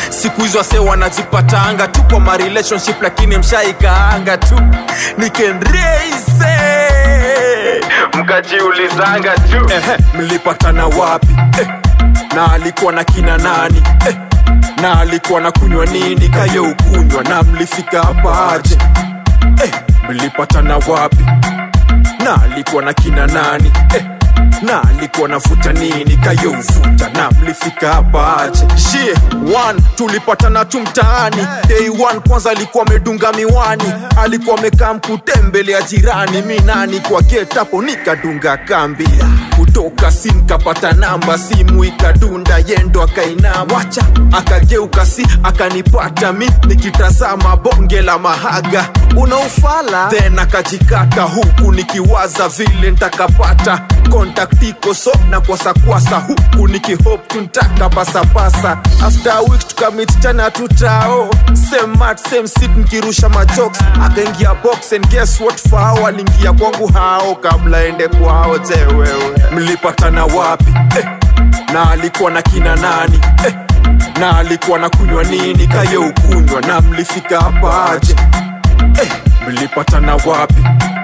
Siku hizo wase wanajipatanga tu kwa ma relationship, lakini mshaikaanga tu. Nikenreise mkajiulizanga tu mlipatana wapi? Na alikuwa na kina nani? Na alikuwa na kunywa nini kayo ukunywa? Na mlifika hapa aje? Mlipatana wapi? Na alikuwa na kina nani? Na alikuwa nafuta nini kayo ufuta? Na mlifika hapa aje? Shie one tulipatana tu mtaani. Day one kwanza alikuwa medunga miwani. Alikuwa mekaa mkutembelea jirani. Mi nani kwa getapo nikadunga kambi. Kutoka simu kapata namba, simu ikadunda, yendo akainama. Wacha akageuka si akanipata mi nikitazama bonge la mahaga. Unaufala? Then akajikata huku nikiwaza vile ntakapata kontaktiko so na kwasa huku nikihope tuntaka pasa. After a week tukamit tena tutao. Same mat same seat nikirusha majokes. Akaingia box and guess what fao? Alingia kwangu hao kabla ende kwao. Je wewe mlipatana wapi? Na alikuwa na kina nani? Na alikuwa na kunywa nini kayo ukunywa? Na mlifika hapa aje? Mlipatana wapi?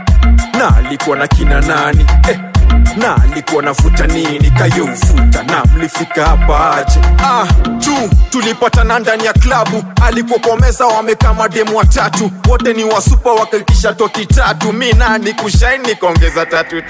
Na alikuwa na kina nani? Na alikuwa nafuta nini kayo ufuta? Na mlifika hapa aje? Tulipatana ndani ya klabu. Alikuwa kwa meza wamekaa mademu watatu. Wote ni wasupa wakaitisha toti tatu. Mi nani kushaini kaongeza tatu.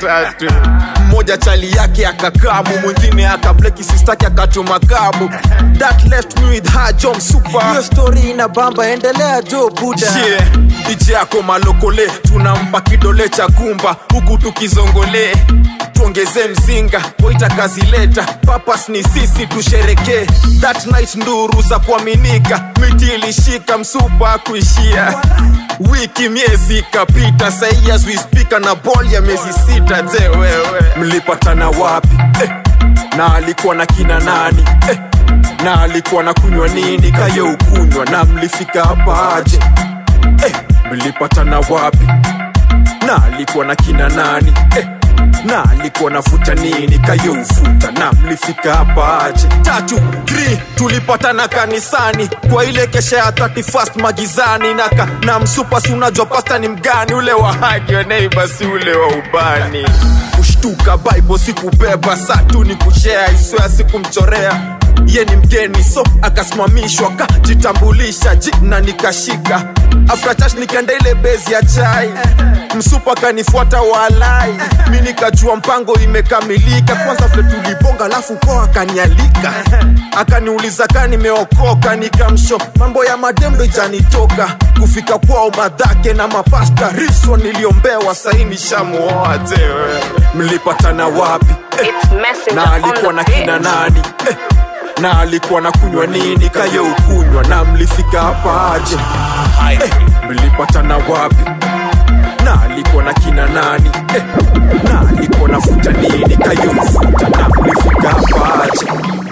Mmoja chali yake akakamu, mwingine akableki sistaki akatuma kabu. That left me with her jom super. Hiyo story inabamba, endelea jo buda. DJ yako malokole, tunampa kidole cha gumba huku tukizongole. Tuongeze mzinga, waita kazi leta. Papas ni sisi tushereke. That night nduru za kuaminika. Miti ilishika msupa kuishia. Wiki miezi kapita. Say as we speak na ball ya miezi 6. Je wewe mlipatana wapi? Na alikuwa na kina nani? Na alikuwa na kunywa nini kayo ukunywa? Na mlifika hapa aje? Mlipatana wapi? Na alikuwa na kina nani? Na alikuwa nafuta nini kayo ufuta? Na mlifika hapa aje? 3 tulipatana kanisani kwa ile kesha ya 31st magizani. Na msupa si unajua pasta ni mgani? Ule wa haki wa neighbor si ule wa ubani. Kushtuka Bible sikubeba, satu ni kushare, iswea sikumchorea. Ye ni mgeni so akasimamishwa, kajitambulisha jina nikashika. After church nikaenda ile bezi ya chai. Msupa kanifuata walai. Mi nikajua mpango imekamilika. Kwanza vile tulibonga alafu kwa akanialika. Akaniuliza kani meokoka, nikamsho mambo ya mademdo ijanitoka. Kufika kwao madhake na mapasta riso niliombewa saini shamuoa. Jewe mlipatana wapi? Na alikuwa na kina nani? Na alikuwa na kunywa nini kayo ukunywa? Na mlifika hapa aje? Mlipatana wapi? Na alikuwa na kina nani? Na alikuwa nafuta nini kayo ufuta? Na mlifika hapa aje?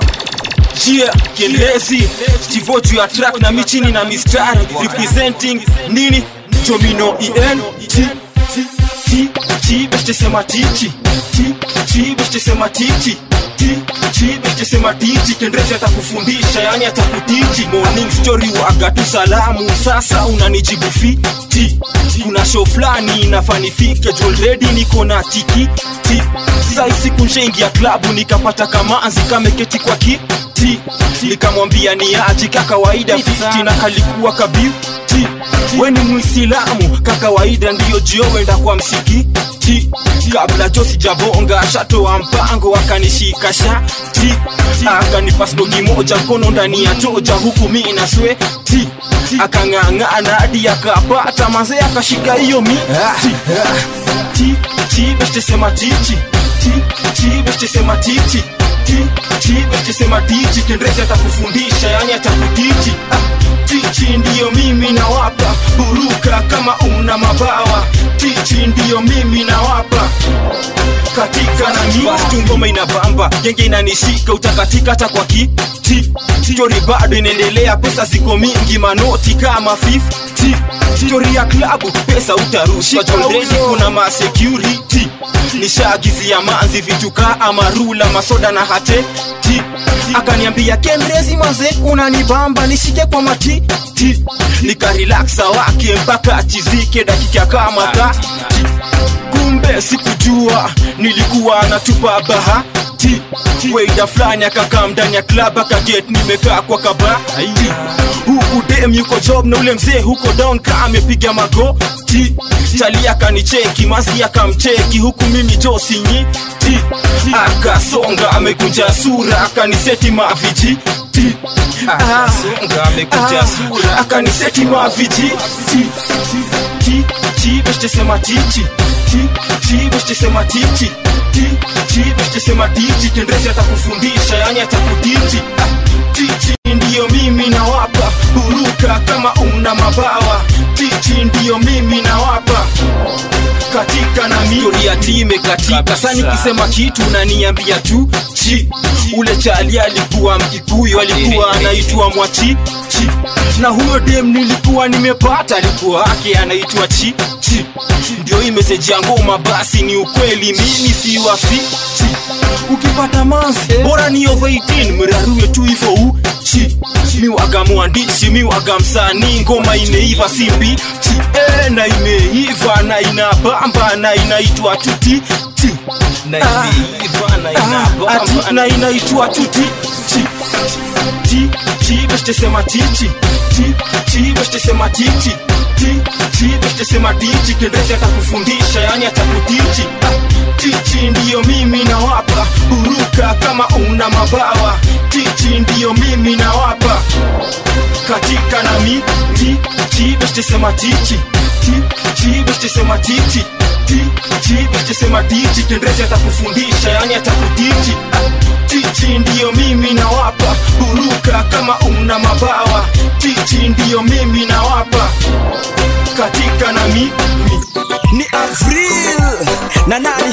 Kielezi Stivo juu ya track na michini na mistari. Representing nini? Domino ENT Beste sema tichi. Beste sema tichi. Beste sema tichi. Kendrezi atakufundisha, yani atakutichi. Morning story waga tu salamu. Sasa unanijibu fiti. Kuna show flani inafanifike. Already niko na tiki. Sai siku nshaingia klabu nikapata kamanzi kameketi kwa kiti. Nikamwambia ni aje kakawaida 50 na kalikuwa kabiuti. We ni Muislamu kakawaida ndiyo jio wenda kwa msikiti. Kabla josi jabonga shatoa mpango akanishika shati. Akanipa snogi moja mkono ndani ya toja huku mi na sweti. Akang'ang'ana hadi akapata manze akashika hiyo miti. Beste sema tichi. Beste sema tichi. Beste sema tichi. Kendrezi atakufundisha, yani atakutichi. Tichi ndiyo mimi na wapa. Buruka kama una mabawa. Tichi ndiyo mimi na wapa. Katika na mi Fastu ngoma inabamba, genge inanishika, utakatika hata kwa kiti. Story bado inaendelea, pesa ziko mingi, manoti kama 50. Story ya klabu, pesa utarushwa. Already kuna ma security. Nishagizia manzi vitu ka amarula, masoda na hate akaniambia Kenrezi manze unanibamba nishike kwa mati nikarelaxa wake mpaka achizike dakika kama kumbe sikujua nilikuwa natupa bahati waida flani akakaa ndani ya club akaget nimekaa kwa kabati huku dem yuko job na ule mzee huko down kama amepiga magoti chali akanicheki mazi akamcheki huku mimi josinyi akasonga amekunja sura akaniseti maviji akasonga amekunja sura akaniseti maviji beste sema tichi beste sema tichi beste sema tichi Kenrezi atakufundisha yani atakutichi tichi ndiyo mimi nawapa buruka kama una mabawa tichi ndiyo mimi nawapa katika na miori ya time katika sani kisema kitu unaniambia tu ule chali alikuwa Mkikuyu alikuwa anaitwa Mwachi na huyo dem nilikuwa nimepata alikuwa yake anaitwa Chi ndio hii message ya ngoma basi ni ukweli mimi si wasi ukipata manzi bora ni over 18 mrarue tu hivyo mi waga mwandishi mi waga msanii ngoma imeiva simbi na imeiva na inabamba na inaitwa tuti na imeiva na inabamba na inaitwa tuti beste sema tichi beste sema tichi beste sema tichi Kenrezi atakufundisha yani atakutichi tichi ndiyo mimi nawapa buruka kama una mabawa tichi ndiyo mimi nawapa katika na mi beste sema tichi beste sema tichi beste sema tichi Kenrezi atakufundisha yani atakutichi tichi ndiyo mimi nawapa buruka kama una mabawa tichi ndiyo mimi nawapa katika na mi ni Avril na nani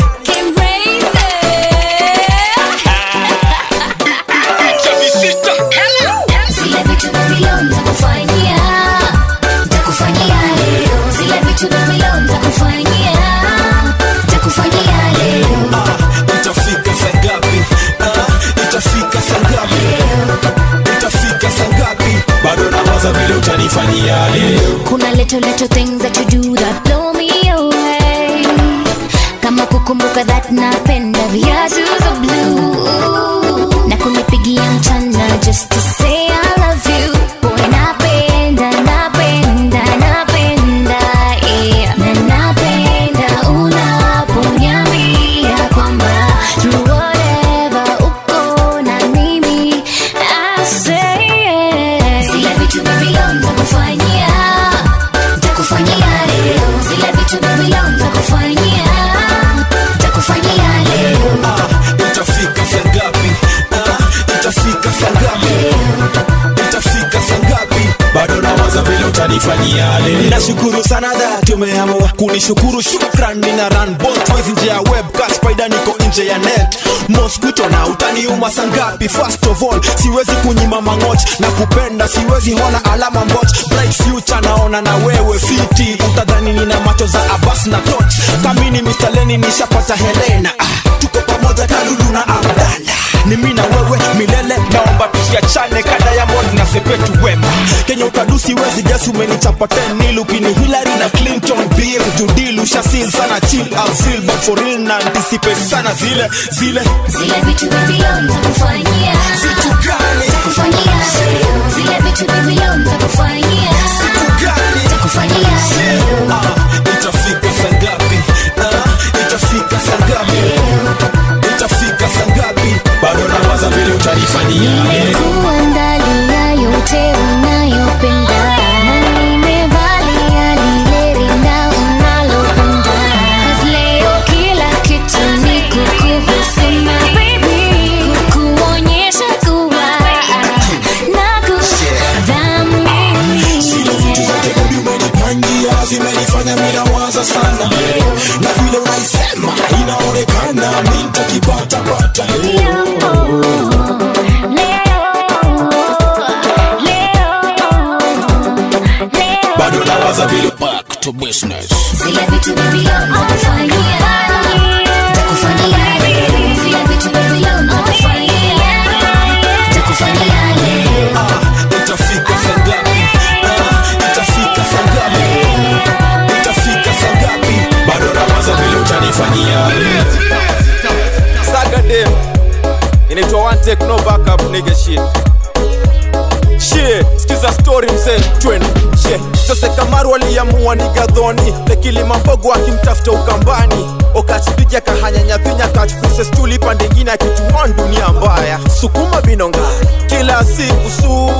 zile vitu Babylon takufanyia leo zile vitu Babylon takufanyia leo itafika sangapi itafika sangapi itafika sangapi bado nawaza vile utanifanyia leo kuna little things that you do that blow me away kama kukumbuka that napenda viatu za blue na kunipigia mchana just to say I love you boy napenda yeah na napenda unaponiambia kwamba through whatever uko na mimi I say yeah zile vitu Babylon takufanyia leo zile vitu Babylon takufanyia leo itafika sangapi itafika sangapi itafika sangapi bado nawaza vile utanifanyia leo nashukuru sana that umeamua kunishukuru shukran nina run both ways nje ya webcast spider niko nje ya net mosquito na utaniuma sangapi first of all siwezi kunyima mangoch na kupenda siwezi hona alama mboch bright future naona na wewe fiti utadhani nina macho za Abbas na Toch kamini Mr. Lenny nishapata Helena tuko pamoja Kalulu na Abdalla ni mimi na wewe milele naomba tusiachane kada ya mod na sepetu wema Kenya utadusi wezi guess umenichapa 10 nilu kini Hillary na Clinton Bill Judilu shasil sana chill I'll feel but for real na anticipate sana zile vitu Babylon takufanyia vitu gani takufanyia leo zile vitu Babylon takufanyia leo itafika sangapi itafika sangapi itafika sangapi bado nawaza vile utanifanyia kuandalia yote unayopenda na nimevalia lile rinda unalopenda cause leo kila kitu ni kukuhusu my baby kukuonyesha kuwa nakudhamini zile vitu zote budi umenipangia zimenifanya mimi nawaza sana na vile unaisema inaonekana mimi nitakipata bado nawaza to business. Zile vitu Babylon nakufanyia, takufanyia leo. Zile vitu Babylon nakufanyia, takufanyia leo. Itafika saa ngapi? Itafika saa ngapi? Itafika saa ngapi? Bado nawaza vile utanifanyia. Saga dem inaitwa one take no backup nigga shit. Shit, skiza story mzee twende. Shit, Jose Kamaru aliamua nigadhoni Lekili Mambogo akimtafuta Ukambani Okachipigia kahanyanya pinya kachukuse stuli pande ngine akituwa dunia mbaya Sukuma binonga, kila siku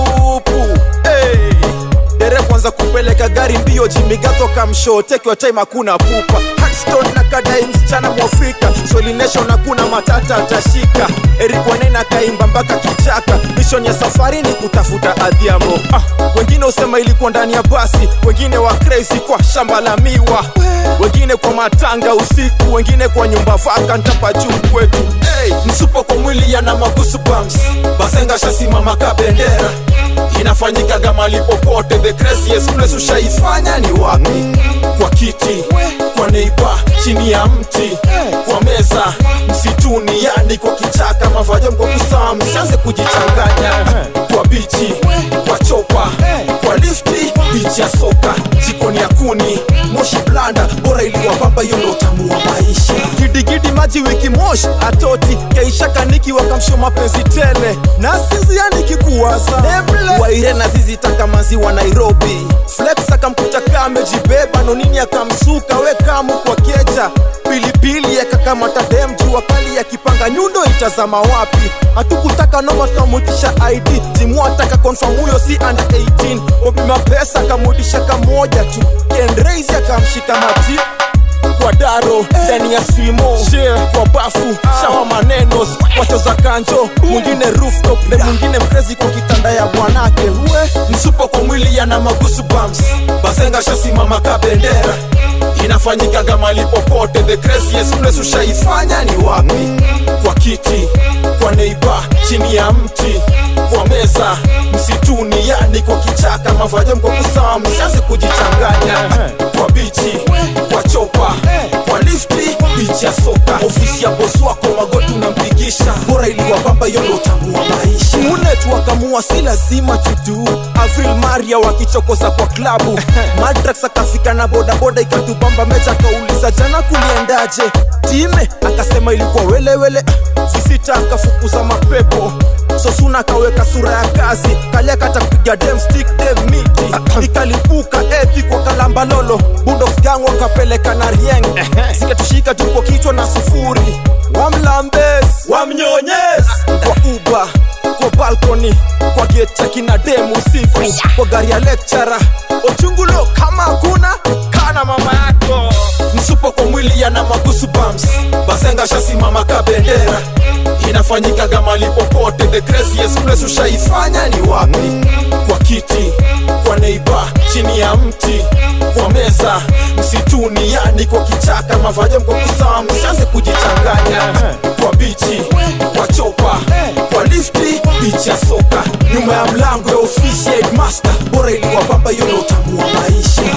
supu hey. Dere kwanza kupeleka gari mbio Jimigato kamshow, take your time hakuna pupa Hackstone na kadai msichana mwafrika Sweli Nation hakuna matata atashika Eric Wanena kaimba mpaka kichaka Mission ya safari ni kutafuta adhiamo Wengine usema ilikuwa ndani ya basi Wengine wa crazy kwa shamba la miwa Wengine kwa matanga usiku Wengine kwa nyumba vaka ntapa juu kwetu hey, msupo kwa mwili yana magusu bumps Basenga shasimama kabendera Inafanyika gamali popote The craziest place ushaifanya ni wapi? Kwa kiti, kwa neighbor, chini ya mti Kwa meza, msituni, yani kwa kichaka Mavaja mko kusaa, msianze kujichanganya Kwa bichi, kwa chopa, kwa lifti Bichi ya soka, jikoni ya kuni Moshi blanda, bora iliwa bamba yondo utamu wa maisha Gidigidi maji wiki moshi, atoti Keisha kaniki wakamsho mapenzi tele Nasizi yani kikuwaza Waire na zizi taka maziwa Nairobi Flex akamkuta kame jibeba Nonini akamsuka wekamu kwa keja Pilipili eka kama tadem Jua kali ya kipanga nyundo itazama wapi Hatukutaka noma kamutisha ID Jimu ataka confirm huyo si under 18 Obima pesa kamudisha kamoja tu Kendreizi akamshika mati Kwa daro, ndani ya swimo Kwa bafu, shawa manenos Wacho za kanjo, mwingine rooftop Na mwingine mkrezi kwa kitanda ya bwanake Msupo kwa mwili yana magusu bumps Basenga shasimama kabendera Inafanyika gamali popote The craziest place ushaifanya ni wapi? Kwa kiti, kwa neighbor, chini ya mti Kwa meza, msituni, yani kwa kichaka Mavaja mko kusaa, msianze kujichanganya Kwa bichi, kwa chopa, kwa lifti, bichi ya soka Ofisi ya boss wako magoti unampigisha Bora iliwa bamba yondo utamu wa maisha Munetu wakamua si lazima tudu Avril Maria wakichokoza kwa klabu Madrax akafika na boda boda ikatubamba Meja kauliza jana kuliendaje Time akasema ilikuwa wele Visita akafukuza mapepo Sosuna kaweka sura ya kazi Kalia kata kupiga dem stick dem miti Ikalipuka epi kwa kalamba lolo Bulldogs gang wakapeleka na rieng Zikatushika tuko kichwa na sufuri Wamlambes, wamnyonyes Kwa uba, kwa balkoni Kwa geta kina demu sifu Kwa gari ya lecturer Ochungulo kama hakuna Kana mama yako Msupo kwa mwili yana magusu bumps Basenga shasimama kabendera Inafanyika gamali popote The craziest place ushaifanya ni wapi? Kwa kiti, kwa neighbor, chini ya mti Kwa meza, msituni, yani kwa kichaka Mavaja mko kusaa, msianze kujichanganya Kwa bichi, kwa chopa, kwa lifti, bichi ya soka Nyuma ya mlango ya ofisi ya headmaster Bora iliwa bamba yondo utamu wa maisha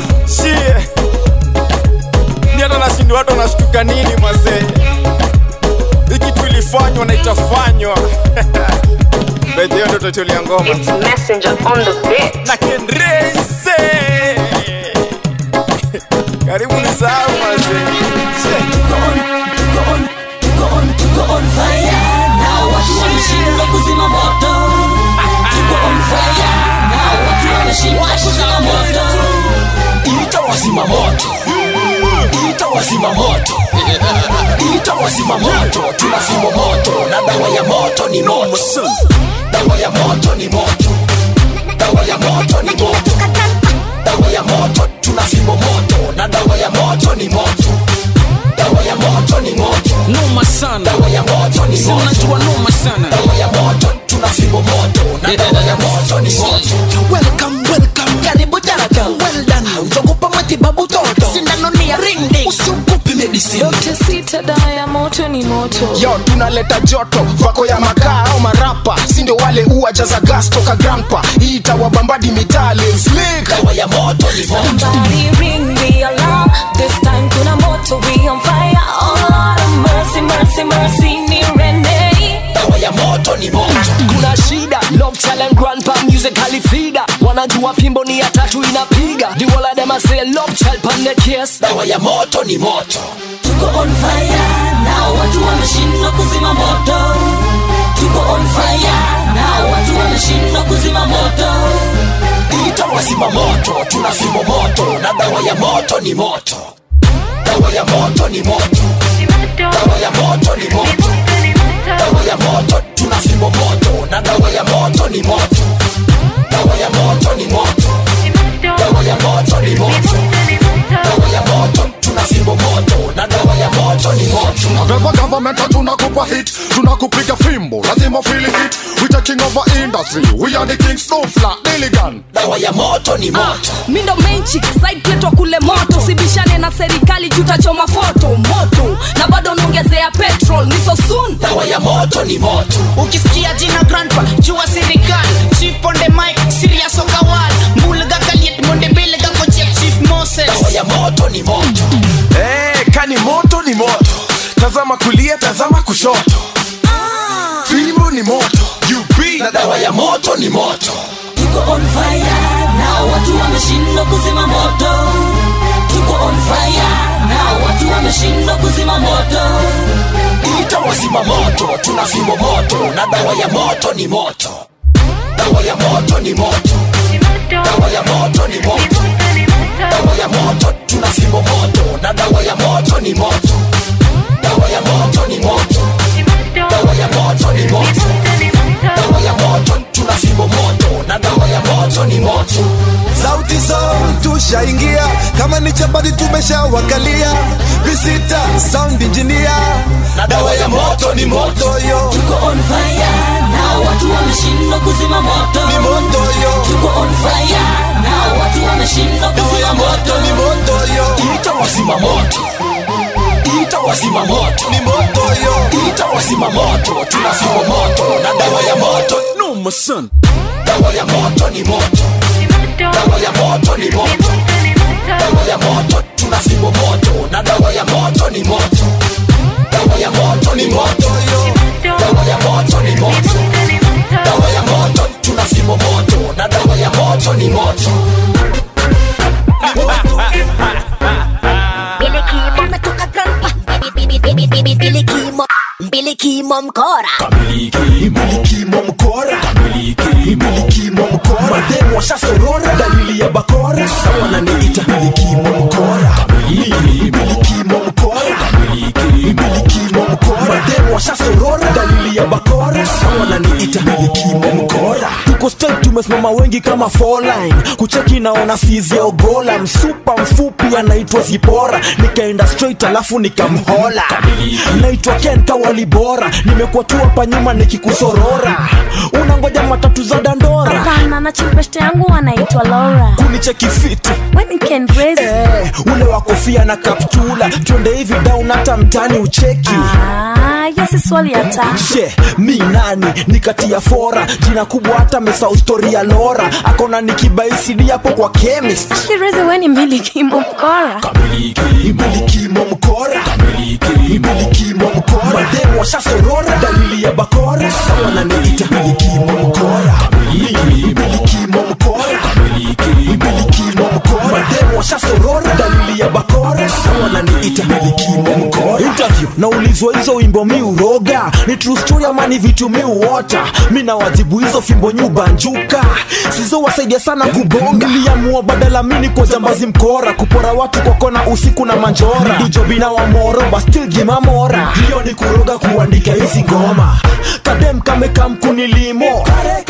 Ni hata nashindi watu wanashtuka nini mazee Hiki tu ilifanywa na itafanywa Bedeo ndo tutulia ngoma It's Messenger on the beat. Na Kendreizi Karibu ni sawa mazee Tuko on fire Now watu wameshindwa kuzima moto Tuko on fire Now watu wameshindwa kuzima moto Itawazima moto Itawazima moto Itawazima moto Tunazima moto Na dawa ya moto ni moto Dawa ya moto ni moto Dawa ya moto ni moto Dawa ya moto tunazima moto Na dawa ya moto ni moto Dawa ya moto ni moto Noma sana. Dawa ya moto ni moto Unajua noma sana. Dawa ya moto tunazima moto Na dawa ya moto ni moto Welcome karibu dada Well done Ujogopa matibabu toto Sindano ni ya ring ding Usiogopi medicine. Dr. Sita dawa ya moto ni moto. Yo, tunaleta joto, vako ya makaa au marapa. Sindo wale uwajaza gas toka grandpa. Ita wabambadi mitali slick. Dawa ya moto ni moto. Somebody ring the alarm. This time kuna moto, we on fire. Oh Lord of mercy, mercy, mercy, ni rende. Dawa ya moto ni moto. Kuna shida, love talent, grandpa music halifida. Wanajua fimbo ni ya tatu inapiga. The whole of them a say love child pan the case. Dawa ya moto ni moto. Tuko on fire, now watu wameshindwa kuzima moto. Tuko on fire, now watu wameshindwa kuzima moto. Ita wazima moto, tuna fimbo moto. Na dawa ya moto ni moto. Dawa ya moto ni moto. Dawa ya moto ni moto. Dawa ya moto, tuna fimbo moto. Na dawa ya moto ni moto. Dawa ya moto ni moto. Dawa ya moto ni moto. Dawa ya moto, tuna fimbo moto. Na dawa ya moto ni moto. Tunabeba government, tunakupa hit. Tunakupiga fimbo, lazima feel it. We taking over industry, we are the kings, no flat, Dilligan. Dawa ya moto ni moto. Mindo main chick, side kletwa kule moto. Sibishane na serikali jutachoma foto. Moto, na bado nongezea petrol, ni so soon. Dawa ya moto ni moto. Ukisikia jina grandpa, jua serikali. Chief on the mic, serious okawal. Mbulga kaliet, monde belega kochek Chief Moses. Dawa ya moto ni moto. Kani moto ni moto. Tazama kulia, tazama kushoto. Fimbo ni moto. Na dawa ya moto ni moto. Tuko on fire, now watu wameshindwa kuzima moto. Tuko on fire, now watu wameshindwa kuzima moto. Ita wazima moto, tuna fimbo moto. Na dawa ya moto ni moto. Dawa ya moto ni moto. Dawa ya moto ni moto. Dawa ya moto, tuna fimbo moto. Na dawa ya moto ni moto. Dawa ya moto ni moto. Dawa ya moto ni moto. Dawa ya moto, tuna fimbo moto. Na dawa ya moto ni moto. Sauti zone tushaingia, kama ni chapati tumeshawakalia. Visita sound engineer. Na dawa ya moto ni moto yo. Tuko on fire, now watu wameshindwa kuzima moto. Ni moto yo. Tuko on fire, now watu wameshindwa kuzima moto. Ni moto yo. Ita wazima moto. Ita wazima moto. Ni moto yo. Ita wazima moto, tuna fimbo moto. Na dawa ya moto. No my son. Dawa ya moto ni moto. Dawa ya moto ni moto. Dawa ya moto, tuna fimbo moto. Na dawa ya moto ni moto. Dawa ya moto ni moto. Dawa ya moto ni moto. Dawa ya moto, tuna fimbo moto. Na dawa ya moto ni moto. Billy Kimo mkora. Billy Kimo mkora. Billy Kimo mkora. Mademu washa sorora, dalili ya bakora. Sawa na niita Billy Kimo mkora. Billy Kimo mkora. Billy Kimo mkora. Mademu washa sorora, dalili ya bakora. Sawa na niita Billy Kimo mkora. Tuko straight, tumesimama wengi kama 4 line. Kucheki naona fizia ogola. Msupa mfupi anaitwa Zipora. Nikaenda straight alafu nikamhola. Naitwa Ken Kawali bora. Nimekuwa tu hapa nyuma nikikusorora. Unangoja matatu za dandora. Hapana, na chimpeste yangu anaitwa Laura. Kunicheki fiti When can raise ule wa kofia na kaptula. Twende hivi down hata mtani ucheki. yes swali hata. She, mi nani, nikatia fora. Jina kubwa hata mesau story ya Laura. Akona nikibaisidi hapo kwa chemist. Shirezi weni Billy Kimo mkora. Billy Kimo mkora. Billy Kimo mkora. Mademu washa sorora, dalili ya bakora. Sawa na niita Billy Kimo mkora. Billy Kimo mkora. Billy Kimo mkora. Mademu washa sorora, dalili ya bakora. Sawa na niita Billy Kimo mkora. Interview, naulizwa hizo wimbo mi uroga. Ni true story ama ni vitu mi uota. Mi na wajibu hizo fimbo nyubanjuka. Sizo wasaidia sana kubonga. Niliamua badala mini kwa jambazi mkora. Kupora watu kwa kona usiku na manjora. Ndijo bina wa moro, but still gimamora. Hiyo ni kuroga kuandika hizi ngoma. Kadem kamekam kunilimo.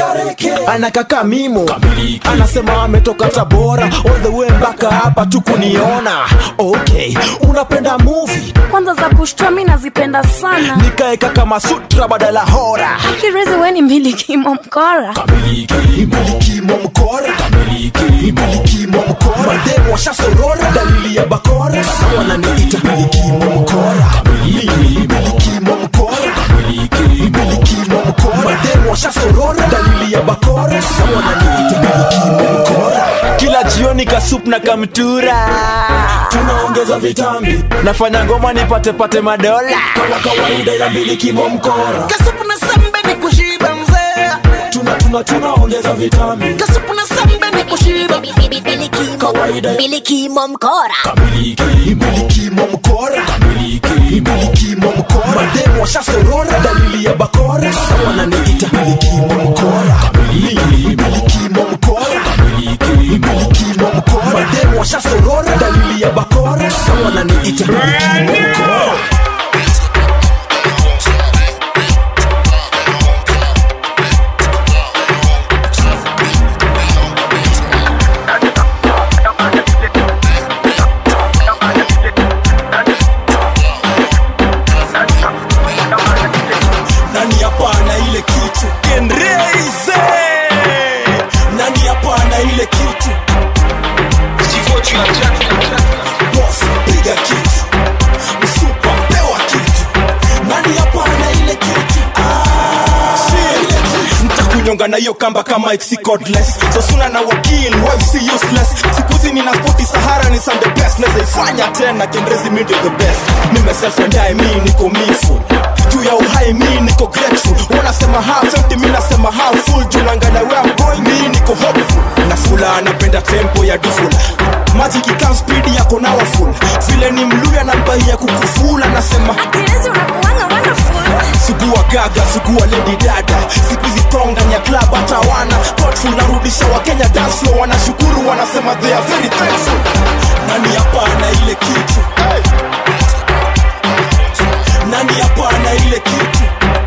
Anakaka mimo. Anasema ametoka Tabora. All the way mpaka hapa tu kuniona. Okay, unapenda movie? Kwanza za kushtua mi nazipenda sana. Nikaeka kama sutra badala hora. Shirezi weni Billy Kimo mkora. Billy Kimo mkora. Billy Kimo mkora. Mademu washa sorora, dalili ya bakora. Sawa na niita Billy Kimo Miliki Mkora. Kila jioni kasup na kamtura, tunaongeza vitambi, nafanya ngoma nipate madola. Kama kawaida ya Miliki Mkora. Kasupu na sambe ni kushiba mzee. Tunaongeza vitambi. Kasupu na sambe ni kushiba. Kawaida Miliki Mkora. Miliki Mkora. Miliki Mkora. Mademo washasorora, dalili ya bakora. Sawa na niita Miliki Mkora. Miliki Mkora. Miliki Mkora. Mademo washasorora, dalili ya bakora. Sawa na niita Miliki Mkora. Na hiyo kamba kama it's cordless. So suna na wakil, wife si useless. Sikuzi nina spoti Sahara ni some the best. Neza ifanya tena Kendrezi me do the best. Me myself and I, me niko meaningful. Juu ya uhai me niko grateful. Wanasema half empty, me nasema half full. Juu nangana where I'm going, me niko hopeful. Na fula napenda tempo ya dufula. Magic ikam speed yako na waful. Vile ni mluya na mbai ya kukufula. Nasema Akilezi unakuanga wonderful. Sugua gaga, sugua lady dada. Siku hizi tonga nya club hata wana thoughtful, narudisha wa Kenya dance floor. Wanashukuru, wanasema they are very thankful. Nani hapa na ile kitu? Hey. Nani hapa na ile kitu?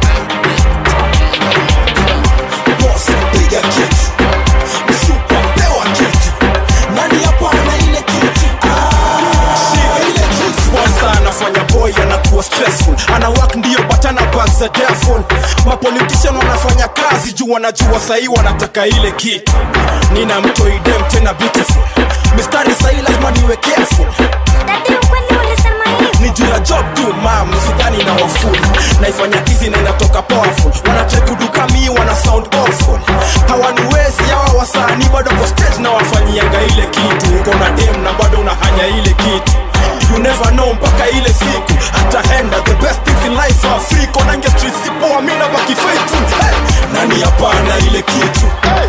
Boss, piga kitu. Super, pewa kitu. Nani hapa na ile kitu? Ile kitu. Sponsor anafanya boy anakuwa stressful. Ana work ndio but ana bags a devil. Mapolitician wanafanya kazi juu wanajua sahi wanataka ile kitu. Nina mto idem tena beautiful. Mistari sahi lazima niwe careful. Daddy ukweli ulisema hivi. Ni juu ya job tu mam, sidhani na wafuli. Naifanya easy na inatoka powerful. Wanataka kuduka mi wana sound awful. Hawaniwezi hawa wasanii bado kwa stage na wafanyianga ile kitu. Uko na dem na bado unahanya ile kitu. You never know mpaka ile siku ataenda. The best things in life are free. Kona nge street sipo amina baki faithful. Hey! Nani hapa na ile kitu? Hey!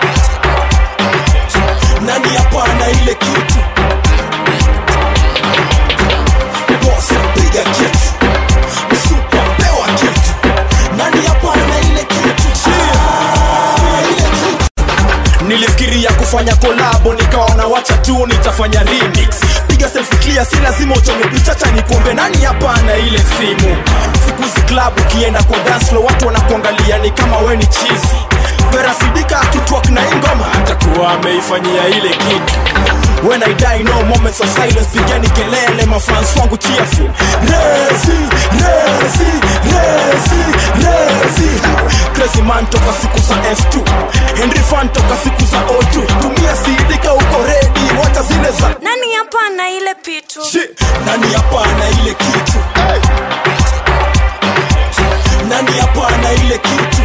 Nani hapa na ile kitu? Boss, piga kitu. Super, pewa kitu. Nani hapa na ile kitu? Ile kitu. Nilifikiria kufanya kolabo nikaona wacha tu nitafanya remix. Piga selfie clear, si lazima uchome picha cha nikombe. Nani hapa na ile simu? Siku zi club ukienda kwa dance floor watu wanakuangalia ni kama we ni cheesy. Vera Sidika akitwak na ingoma atakuwa ameifanyia ile kitu. When I die no moments of silence, pigani kelele mafans wangu cheerful. Rezi, rezi, rezi, rezi. Crazy man toka siku za F2, Henry Fan toka siku za O2. Tumia Sidika uko ready, wacha zile za Nani hapa na ile pitu? Nani hapa na ile kitu? Hey! Nani hapa na ile kitu?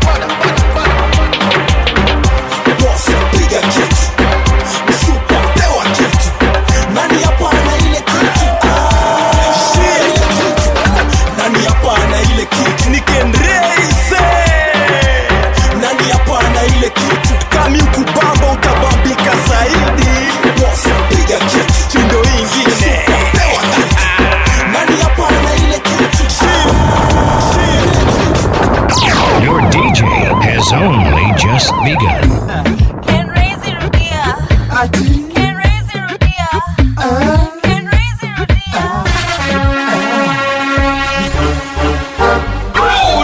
Boss, piga kitu. Super, pewa kitu. Nani hapa na ile kitu? Ile kitu. Nani hapa na ile kitu? Ni Kendrezi. Nani hapa na ile kitu? Kami ukubamba utabambika zaidi. Boss, piga kitu. Chindo ingine. Pewa kitu. Nani hapa na ile kitu? Your DJ has only just begun. Can raise it rudia. Can raise it rudia. Can raise it rudia. Oh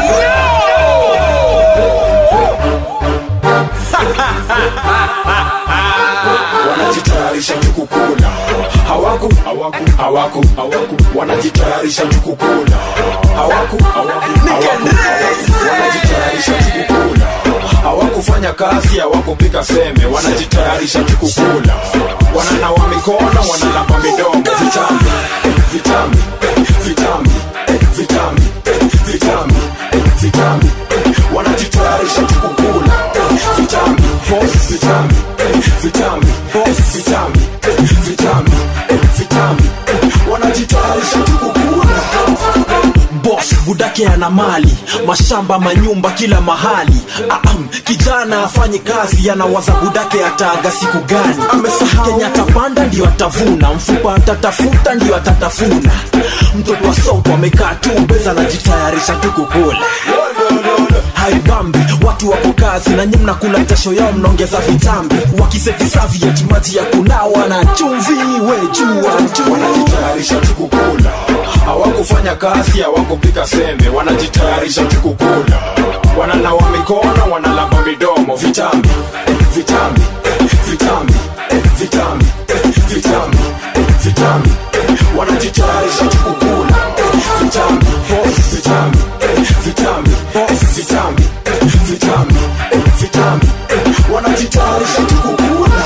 no! Wanajitayarisha kukula. Hawaku wanajitayarisha kukula. Hawaku wanajitayarisha kukula. Hawakufanya kazi, hawakupika seme, wanajitayarisha kukula. Wananawa mikono, wanalamba midomo. Vitambi, vitambi, vitambi, vitambi, vitambi, vitambi. Wanajitayarisha kukula. Vitambi, vitambi. vitambi, vitambi, vitambi, vitambi, vitambi, wanajitayarisha tukukula. Boss budake ana mali, mashamba, manyumba kila mahali. Kijana afanye kazi, anawaza budake ataaga siku gani. Amesahau Kenya atapanda ndio atavuna, mfupa atatafuta ndio atatafuna. Mtoto wa Sonko amekaa tu beza, anajitayarisha tukukula. Haibambi, watu wako kazi na nyinyi mnakula jasho yao, mnaongeza vitambi. Wakiseti Soviet maji ya kunawa na chumvi, we jua tu wanajitayarisha tukukula. Hawakufanya kazi, hawakupika sembe, wanajitayarisha tukukula. Wananawa mikono, wanalamba midomo. Vitambi, vitambi, vitambi, vitambi, vitambi, vitambi, wanajitayarisha tukukula. Vitambi, vitambi, vitambi, vitambi, vitambi, vitambi, wanajitayarisha tukukula.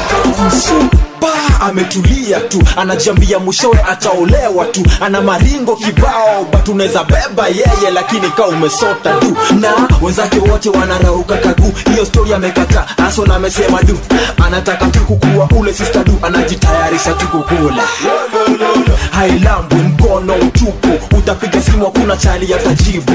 Ametulia tu, anajambia mwishowe ataolewa tu. Ana maringo kibao, but unaweza beba yeye, lakini kaa umesota tu. Na wenzake wote wanarauka kagu, hiyo story amekata. Aso na amesema du, anataka tu kukua ule sister du, anajitayarisha tu kukula. Hailambwi mkono utupu, utapiga simu hakuna chali ya tajibu.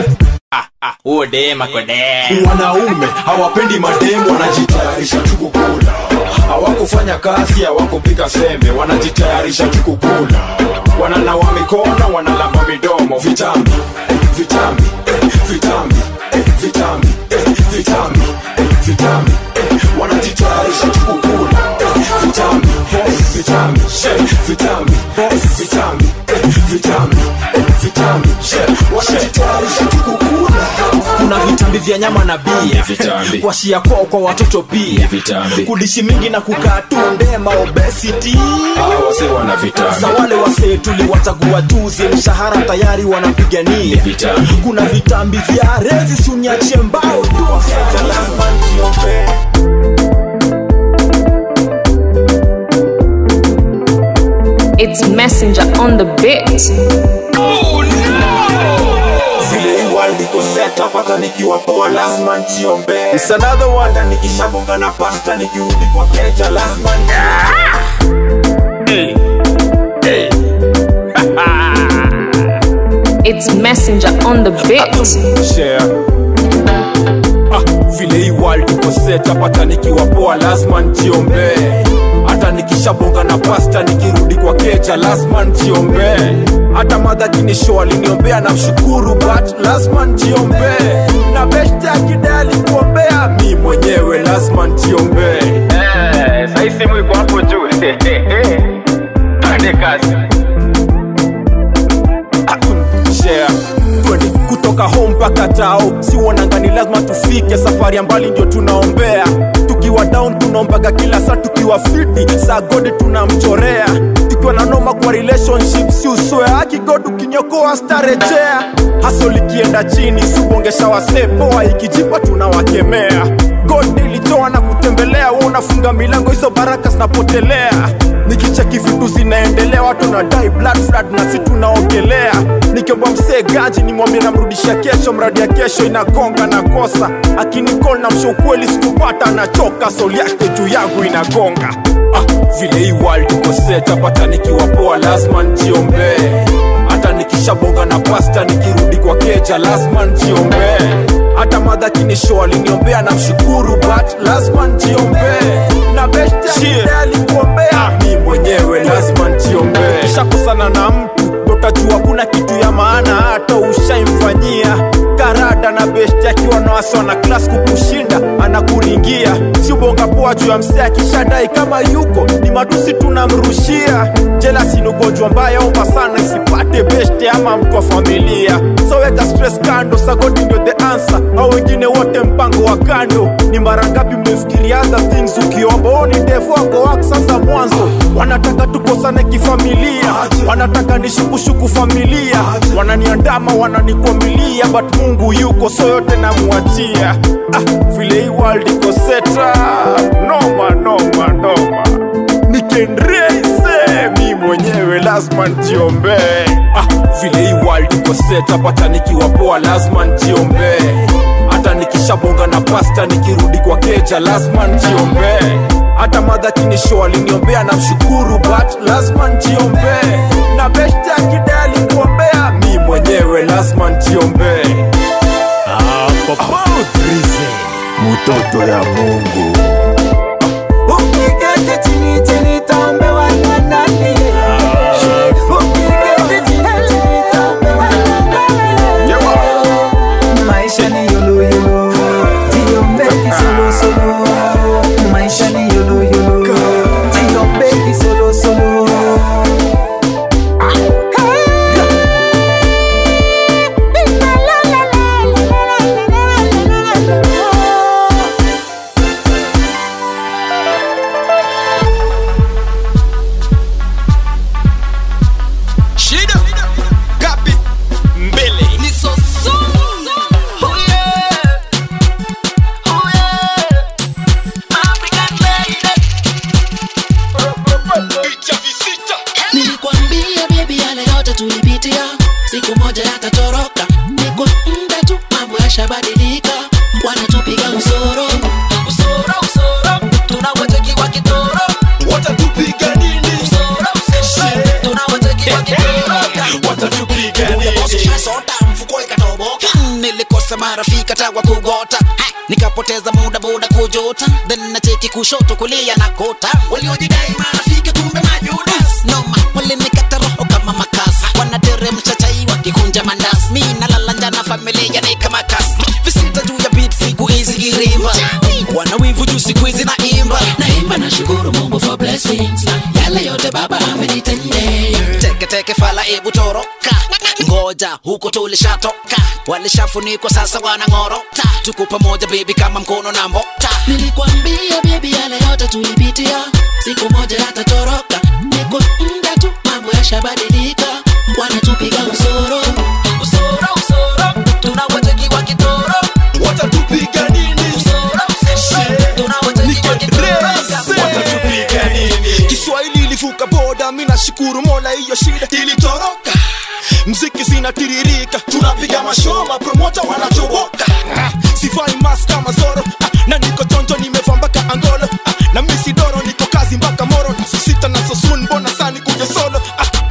Udema kode. Wanaume hawapendi mademu, wanajitayarisha tukukula. Hawakufanya kazi, hawakupika sembe, wanajitayarisha tukukula. Wananawa mikono, wanalamba midomo. Vitambi, vitambi, vitambi, vitambi, vitambi, vitambi, wanajitayarisha tukukula. Vitambi, vitambi, vitambi, vitambi, vitambi, vitambi, wanajitayarisha tukukula. Kuna vitambi vya nyama na bia, kwa shia kwa watoto pia. Kudishi mingi na kukaa tu ndema, obesity. Wase wana vitambi. Za wale wase tuliwachagua juzi, mshahara tayari wanapigania. Kuna vitambi vya rezi, sunya chembao tu. It's Messenger on the beat. Oh no! Vile world iko set up, hata nikiwa poa lazima niombe. It's another one, na nikishabonga na pasta nikirudi kwa keja lazima hey. Hey. It's Messenger on the beat. Share. Vile world iko set up, hata nikiwa poa lazima niombe. Hata nikishabonga na pasta nikirudi kwa keja lazima niombe. Hata madha kinisho aliniombea na mshukuru, but lazima niombe. Na best akidali kuombea, mimi mwenyewe lazima niombe. Sasa hii simu iko hapo juu. Pande kazi. Share. Kutoka home mpaka tao, si wanangani lazima tufike. Safari ya mbali ndio tunaombea. Tukiwa down tunaombaga kila saa, tukiwa fiti saa God tunamchorea. Tukiwa na noma kwa relationship, si uswe haki God ukinyokoa starejea. Hustle ikienda chini, subongesha wasepoa, ikijipa tunawakemea. God nilitoa na kutembelea, wewe unafunga milango, hizo baraka zinapotelea. Nikicheki vitu zinaendelea, watu na die blood flood na si tunaogelea. Nikiomba msee gaji nimwambie namrudisha kesho, mradi ya kesho inagonga na kosa. Akinicall na msho kweli sikupata na choka, soul yake juu yangu inagonga. Vile hii world iko set up, hata nikiwa poa lazima niombe. Hata nikishabonga na pasta nikirudi kwa keja lazima niombe. Hata madha kinisho aliniombea na mshukuru, but lazima niombe. Na best alikuombea, mimi mwenyewe lazima niombe. Shakosana na mtu utajua kuna kitu ya maana hata ushaimfanyia. Karada na best akiwa na wasa na class kukushinda anakuringia. Si ubonga poa juu ya msee akishadai kama yuko ni matusi tunamrushia. Jealousy ni ugonjwa mbaya, omba sana isipate best ama mtu wa familia. So weka stress kando, sagodi ndio the answer. Au wengine wote mpango wa kando. Ni mara ngapi mmefikiria other things ukiomba? Oni devu wako wako sasa mwanzo. Wanataka tukosane kifamilia, wanataka nishukushuku familia. Wananiandama wananikwamilia, but Mungu yuko so yote namuachia. Vile hii world iko setra, noma noma noma. Nikenreise mimi mwenyewe lazima niombe. Vile hii world iko set up, hata nikiwa poa lazima niombe. Hata nikishabonga na pasta nikirudi kwa keja lazima niombe. hata madha kinisho aliniombea na mshukuru, but lazima njiombe. Na beshte akide alikuombea, mi mwenyewe lazima njiombe. About reason, mutoto ya Mungu. Ukiketi chini chini taombewa na nani? Ukiketi chini chini taombewa na nani? Maisha ni yolo yolo, jiombe kisolo solo. Maisha ni yolo yolo, jiombe kisolo solo. Siku moja yatatoroka, niko muda tu, mambo yashabadilika, wanatupiga usoro, usoro, usoro, tunawateki wakitoro, watatupiga nini? Usoro, usoro, tunawateki wakitoro, watatupiga nini? Sota mfuko ikatoboka, nilikosa marafiki tawa kugota, nikapoteza muda kujuta, then nacheki kushoto kulia na kota, waliojidai marafiki kumbe majudas, noma walinikata roho kama makasa, wanateremsha chai wakikunja mandas, mi nalala njana familia ni kama kasi, visita juu ya beat siku hizi girimba, wanawivu juu siku hizi naimba na shukuru Mungu for blessings, yale yote baba amenitendea, teke fala ebu toroka, ngoja huko tulishatoka, walishafunikwa sasa wanangorota, tuko pamoja baby kama mkono na mbota, nilikwambia baby yale yote tulipitia, siku moja yatatoroka, niko muda tu, mambo yashabadilika, wanatupiga usoro, usoro, usoro, tunawateki wakitoro, watatupiga nini? Usoro, usoro, tunawateki wakitoro, watatupiga nini? Kiswahili ilivuka boda, mina shukuru Mola hiyo shida ilitoroka, mziki zinatiririka, tunapiga mashoma, promoter wanachoboka, sifai mask kama Zoro, na niko chonjo nimevaa mpaka Angolo, na misi doro niko kazi mpaka Moro, sita na sosun bona sani kuja solo,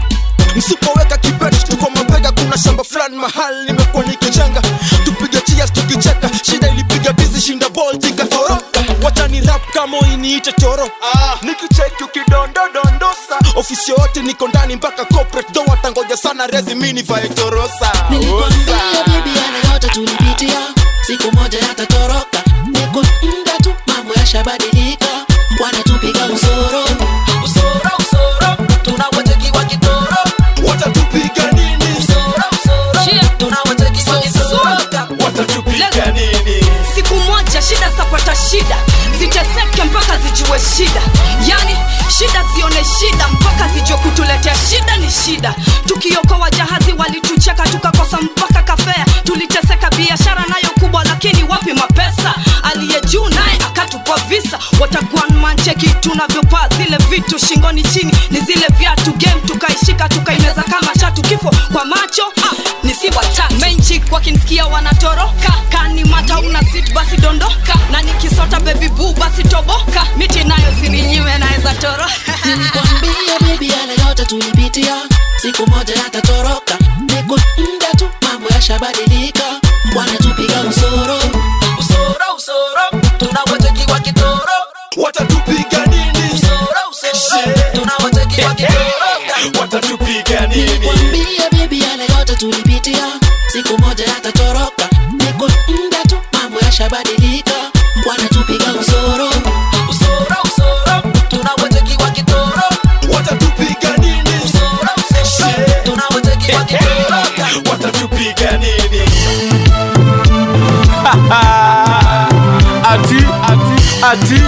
msupoweka kibet tuko mabega, kuna shamba fulani mahali nimekuwa nikijenga, tupige cheers tukicheka, shida ilipiga dizi shinda ball tikatoroka, wacha ni rap kama iniite toro, nikicheki ukidondo dondosa, ofisi yote niko ndani mpaka corporate, do watangoja sana rezi mini vae torosa. Nilikwambia baby yale yote tulipitia, siku moja yatatoroka, niko muda tu, mambo yashabadilika, wanatupiga usoro, usoro, usoro, tunawateki wakitoro, watatupiga nini? Usoro, usoro, tunawateki wakitoro, watatupiga nini? Siku moja shida zapata shida, ziteseke mpaka zijue shida, yani shida zione shida mpaka zijue kutuletea shida ni shida. Tukiokoa jahazi walitucheka, tukakosa mpaka kafea, tuliteseka biashara nayo kubwa, lakini wapi mapesa, aliye juu naye akatupa visa, watakuan mancheki tunavyopaa, zile vitu shingoni chini ni zile viatu, game tukaishika tukaimeza kama chatu, kifo kwa macho ni si watatu, main chick wakinisikia wanatoroka, kani mata una sit basi dondoka, na nikisota baby boo basi toboka, miti nayo sininyime naeza toroka. Nilikwambia baby yale yote tulipitia, siku moja yatatoroka, niko muda tu, mambo yashabadilika, wanatupiga usoro, usoro, usoro, tunawateki wakitoro, watatupiga nini? Usoro, usoro, tunawateki wakitoro, watatupiga nini? Nilikwambia baby yale yote tulipitia, siku moja yatatoroka, niko muda tu, mambo yashabadilika, wanatupiga usoro, usoro, usoro, tunawateki wakitoro, watatupiga nini? Usoro, usoro, tunawateki wakitoro, watatupiga nini? ati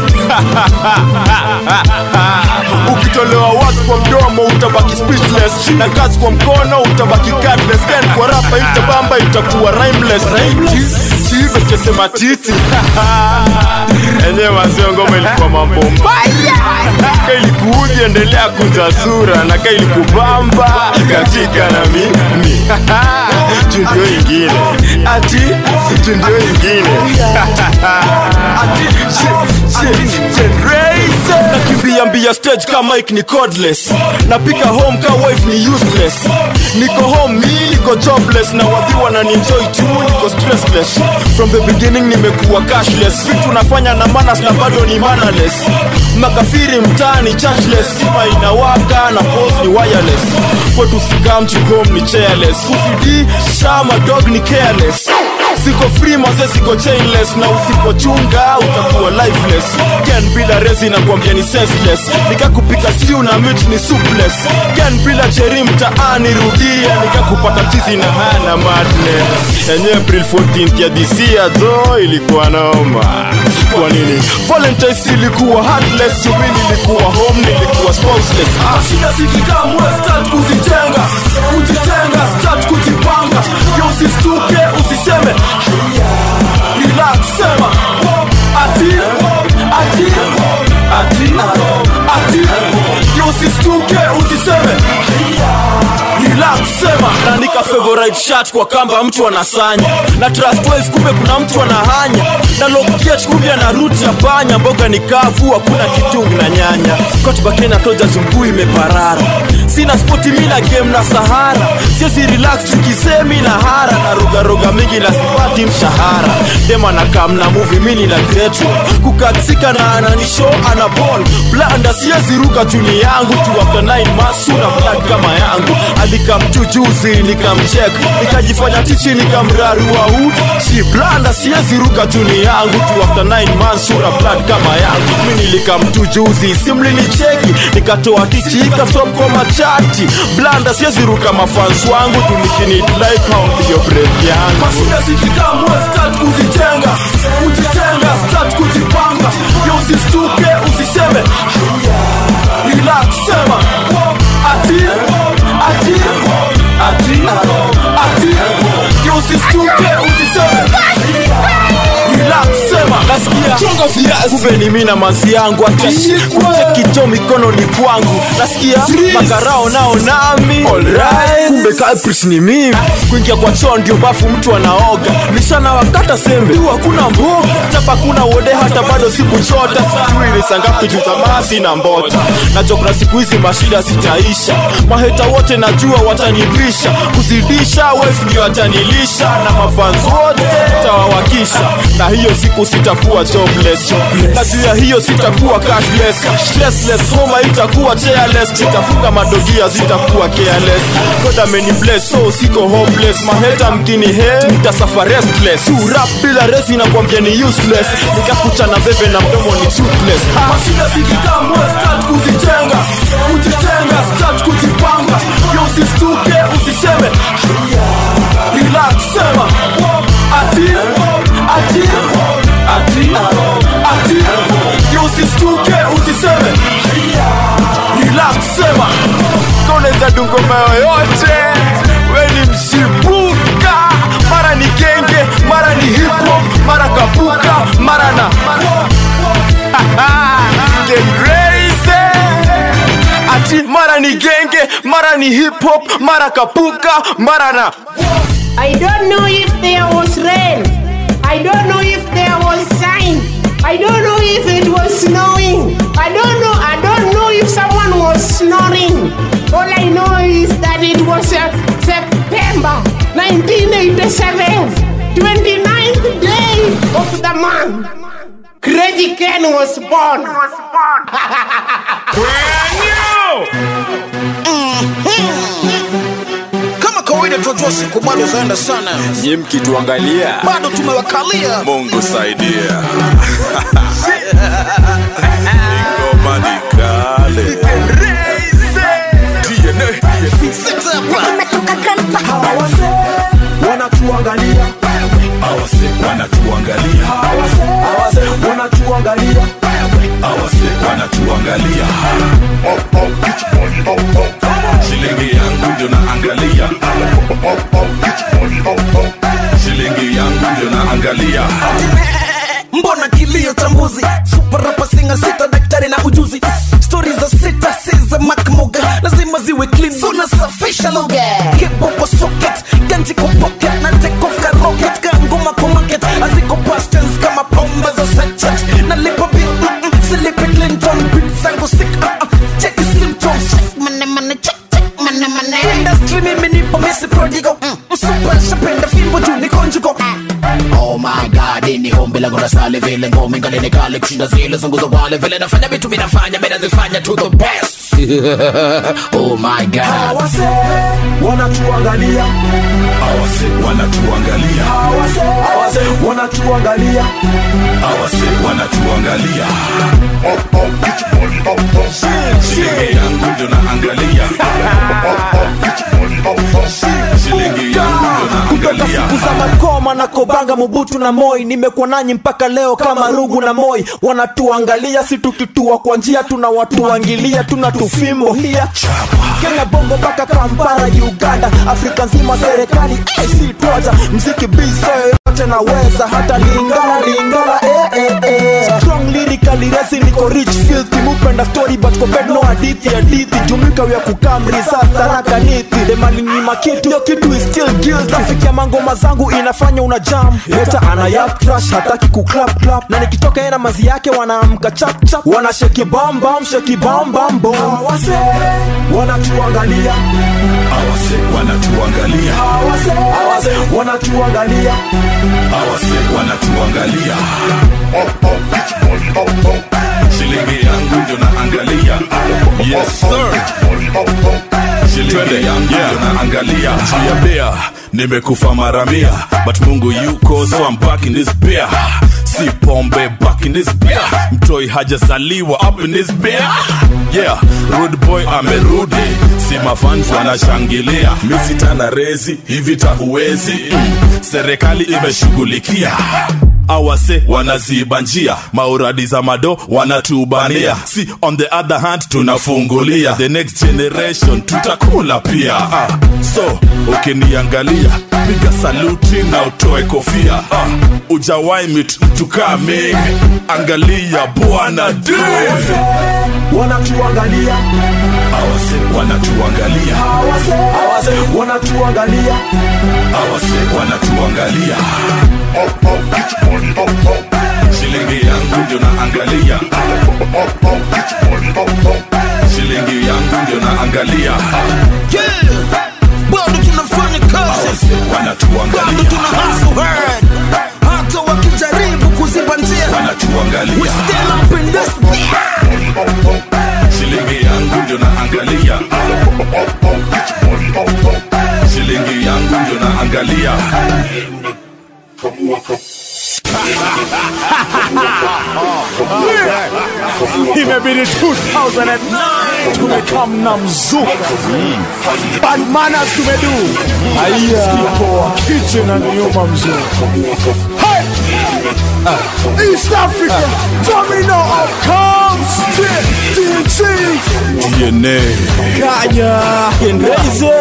ukitolewa watu kwa mdomo utabaki speechless, na kazi kwa mkono utabaki cardless, can kwa rapa itabamba itakuwa rhymeless. Chive chesema titi enye wazio ngoma ilikuwa mambo mbaya, kaili kuuji endelea kunza sura, na kaili kubamba katika na mimi jundio ingine, ati jundio ingine ati generation nakimbia stage kama mic ni cordless. Napika home ka wife ni useless. Niko home mi niko jobless. Na wadhiwa na enjoy tu niko stressless. From the beginning nimekuwa cashless. Vitu nafanya na manas na bado ni mannerless. Makafiri mtaani churchless. Sima inawaka na pose ni wireless. Kwetu sikam to home ni chairless. Kufidi shama dog ni careless. Siko free maze siko chainless. Na usipochunga utakuwa lifeless. Ken bila rezi na kuambia ni senseless. Nikakupika stew na meat ni soupless. Ken bila cherry mtaani rudia. Nikakupata tizi na hana madness. Enye April 14th ya this year though ilikuwa noma. Kwa nini? Valentine's ilikuwa heartless. Subini ilikuwa home nilikuwa spouseless. Shida zikika mwe start kuzitenga. Kujitenga start kujipanga. Yo usistuke usiseme relax sema ati yo usistuke usiseme relax sema. Na nika favorite shirt kwa kamba mtu anasanya. Na trust 12 kumbe kuna mtu anahanya. Na lockgate kumbe na root ya panya. Mboga ni kavu hakuna kitungu na nyanya. Coach bakena toja zungui imeparara. Sina spoti mina game na Sahara. Siezi relax tukisemi na hara. Na roga mingi na sipati mshahara. Dema na kam na movie mini na gretu. Kukatsika na ananisho anaball. Blanda siezi ruka tuni yangu. Tu after 9 months sura blood kama yangu. Alikamjujuzi nikamcheck. Nikajifanya tichi nikamrarua huu. Si blanda siezi ruka tuni yangu. Tu after 9 months sura blood kama yangu. Mini likamjujuzi simli ni cheki. Nikatoa tichi ikasop kwa machati. Blanda siezi ruka mafans wangu. Tunikini life how ndiyo breath yangu. Mashida zikika mwe start kuzitenga. Kujitenga start kujipanga. Yo usistuke usiseme relax sema ati yo usistuke usiseme relax sema. Nasikia chonga viazi kumbe ni mimi na mazi yangu. Ati kuchekito mikono ni kwangu. Nasikia makarao nao nami alright. Kumbe Caprice ni mimi. Kuingia kwa choo ndio bafu mtu anaoga. Nishana wakata sembe tu hakuna mboga. Chapa kuna wode hata bado sikuchota. Sijui ni sangapi jutamasi na mbota. Najua kuna siku hizi mashida zitaisha. Maheta wote najua watanibisha. Kuzidisha wife ndio watanilisha. Na mafans wote tawawakisha. Na hiyo siku sitakuwa jobless. Na juu ya hiyo sitakuwa cashless. Stressless homa itakuwa chairless. Nitafunga madogia zitakuwa careless. God ameni bless so siko hopeless. Maheta mkini he nitasuffer restless. Tu rap bila resi na kuambia ni useless. Nikakucha na veve na mdomo ni toothless. Mashida zikika mwe start kuzitenga. Kujitenga start kujipanga. Yo usistuke usiseme relax sema ati yo usistuke usiseme relax sema. Koneza dungo mayo yote. Weni mshibuka. Mara ni genge, mara ni hip hop, mara kapuka, mara na Gengrace. Ati mara ni genge, mara ni hip hop, mara kapuka, mara na I don't know if there was rain. I don't know if there was sign. I don't know if it was snowing. I don't know if someone was snoring. All I know is that it was September 1987, 29th day of the month. Crazy Ken was born. Kawaida tunajua siku bado zaenda sana. Nyie mkituangalia bado tumewakalia. Mungu saidia. Ngoma ni kale. Wanatuangalia. Wanatuangalia. Shilingi yangu ndio naangalia. Shilingi yangu ndio naangalia. Mbona kilio tambuzi? Super rapper singer sita daktari na ujuzi. Stories za sita siza makmoga. Lazima ziwe clean so nasafisha lugha. Kipo kwa socket, ganji kwa pocket. Na take off ka rocket, ka ngoma kwa market. Aziko past tense kama pomba za sachet. Na lipo bill, silipi Clinton. beat zangu sick check the symptoms money check money industry mimi nipo Mr. Prodigal super shapenda fimbo juu ni conjugal. Oh my god, ini hombe langu na sale vile ngome ngalene kale kushinda zile zangu za wale vile nafanya vitu mimi nafanya to the best. Oh my god, awase wanatuangalia, awase wanatuangalia, awase wanatuangalia, awase wanatuangalia. Get your money up, shilingi yangu ndio naangalia. Get your money up, shilingi yangu ndio naangalia. Siku za Makoma na Kobanga, Mobutu na Moi, nimekuwa nanyi mpaka leo kama Rugu na Moi. Wanatuangalia, si tukitua kwa njia tunawatuangilia, tunatufimbo hia Kenya, Bongo mpaka Kampala, Uganda, Afrika nzima serikali si tuacha mziki bisa yote naweza hata lingala strong lyrically resi niko rich filthy mupenda story but compared no hadithi jumika ya kukamri sasa raka niti demali ni makitu yo kitu is still guilt nafikia mangoma zangu inafanya una jam leta ana yap trash hataki ku clap na nikitoka yana mazi yake wanaamka chap wana shake bam bam awase wanatuangalia, awase wanatuangalia, awase wanatuangalia, awase wanatuangalia. Shilingi yangu ndio naangalia. Yes sir, shilingi yangu ndio naangalia. Jia nimekufa mara 100 but Mungu yuko so I'm back in this beer. Si pombe back in this beer. Mtoi hajasaliwa up in this beer. Yeah, rude boy amerudi. Si mafans wanashangilia. Misita na rezi hivi tahuwezi. Serikali imeshughulikia. Awase wanaziba njia, mauradi za mado wanatubania. Si on the other hand tunafungulia. The next generation tutakula pia. So ukiniangalia piga saluti na utoe kofia. Ujawai mtu kame, angalia bwana D. Wanatuangalia, awase wanatuangalia, awase wanatuangalia, awase wanatuangalia. Shilingi yangu ndio naangalia, shilingi yangu ndio naangalia. Bado tunafanya kazi, wanatuangalia, bado tuna hustle hard. Hata wakijaribu kuziba njia, wanatuangalia. We still up in this beat. Shilingi yangu ndio naangalia, shilingi yangu ndio naangalia. Imebidi 2009 tumekam na mzuka bad manners tumedu skipo kitchen and yuma mzuka. Hey! East Africa domino of comes TNT DNA Kaya Kenreze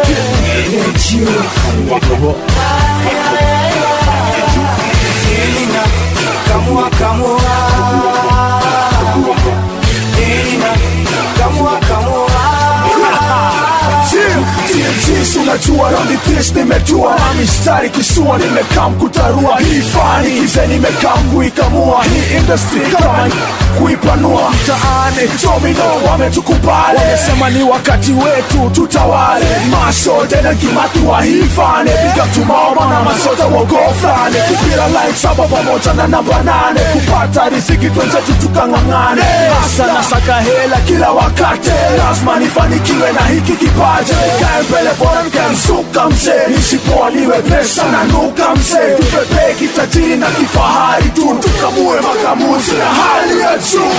unajua round this nimetua na mistari kisua nimekam kutarua hii fani kize nimekam kuikamua hii industry kama kuipanua mtaani domino wametukubali wamesema ni wakati wetu tutawale masho tena kimatu wa hii fani piga tumaoma na masota wogofane kupira like saba pamoja na namba 8 kupata riziki twenzetu tukangangane hasa na saka hela kila wakati lazima nifanikiwe na hiki kipaji kae mbele bora mkamsuka mzee nisipoa niwe pesa na nuka mzee tupepe kitajiri na kifahari tu tukamue makamuzi na hali ya juu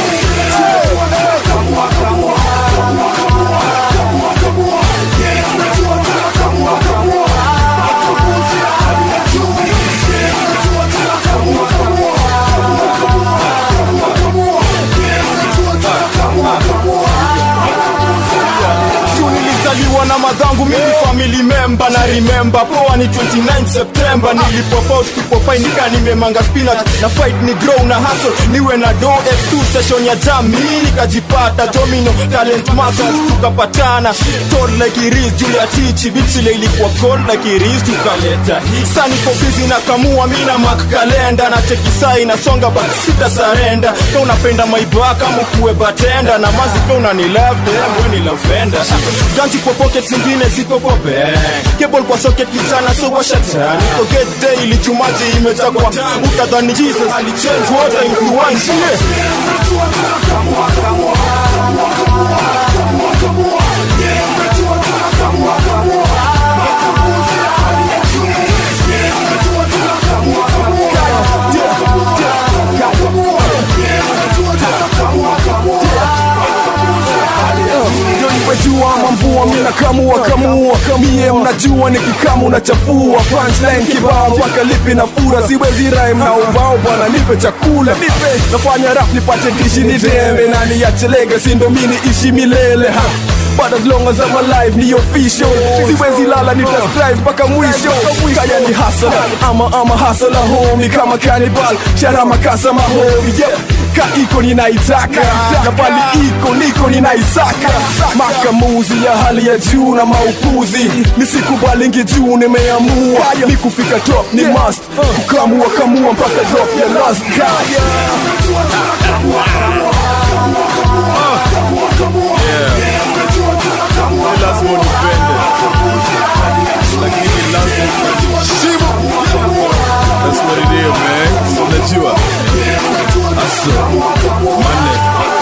niliwa na madhangu mimi family member na remember poa ni 29 September nilipopost kupopai nika nimemanga spinach na fight ni grow na hustle niwe na do F2 session ya jam mimi nikajipata domino talent masters tukapatana told like it is juu ya tichi bitch ile ilikuwa cold like it is tukaleta sani for busy na kamua mimi na mark calendar na cheki sai na songa but sita surrender kwa unapenda maiba kama kuwe batenda na mazi kwa unani love them when you love ender ganti kwa pocket zingine ziko kwa bank cable kwa socket kijana so washa tani to get daily chumaji imechagua utadhani Jesus alichange water into wine Jua mvua mina kamua mie mnajua nikikamu na chafua punchline kibao mpaka lipi na fura siwezi rhyme na ubao bwana nipe chakula nipe nafanya rap nipate dishi ni dembe na niache legacy ndo mini ishi milele ha but as long as I'm alive ni official siwezi lala nitastrive mpaka mwisho kaya ni hustle ama hustle homie kama cannibal shara makasa mahomie yeah. Ka iko ninaitaka na pali iko niko ninaisaka makamuzi ya hali ya juu na maupuzi nisikubali ngijuu nimeamua ni kufika top ni must kukamua mpaka drop ya last kaya lazima unipende lakini lazima shibu that's what it is man so unajua aso mane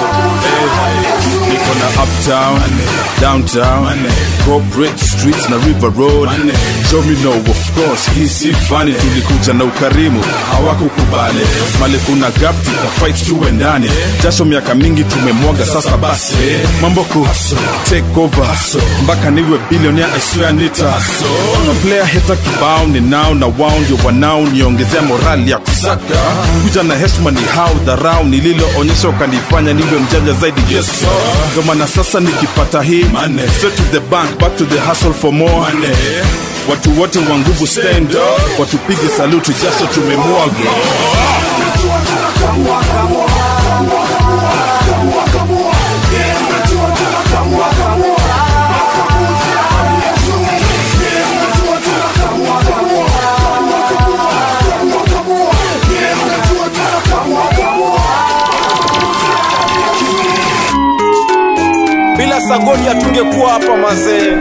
niko na uptown downtown corporate streets na river road show me no of course hisi funny tulikuja na ukarimu hawakukubali mali kuna gap fight tuwe ndani jasho miaka mingi tumemwaga sasa basi mambo ku take over mpaka niwe billionaire I swear nita no player hita kibao ni now na wound yo wanao niongezea morali ya kusaka kuja na heshima ni how dharau nililoonyesha ukanifanya niwe mjanja zaidi yes ndio maana sasa nikipata hii money straight to the bank back to the hustle for more money watu wote wa nguvu stand up watupige salute jasho tumemwaga bila sagoni atungekuwa hapa mazee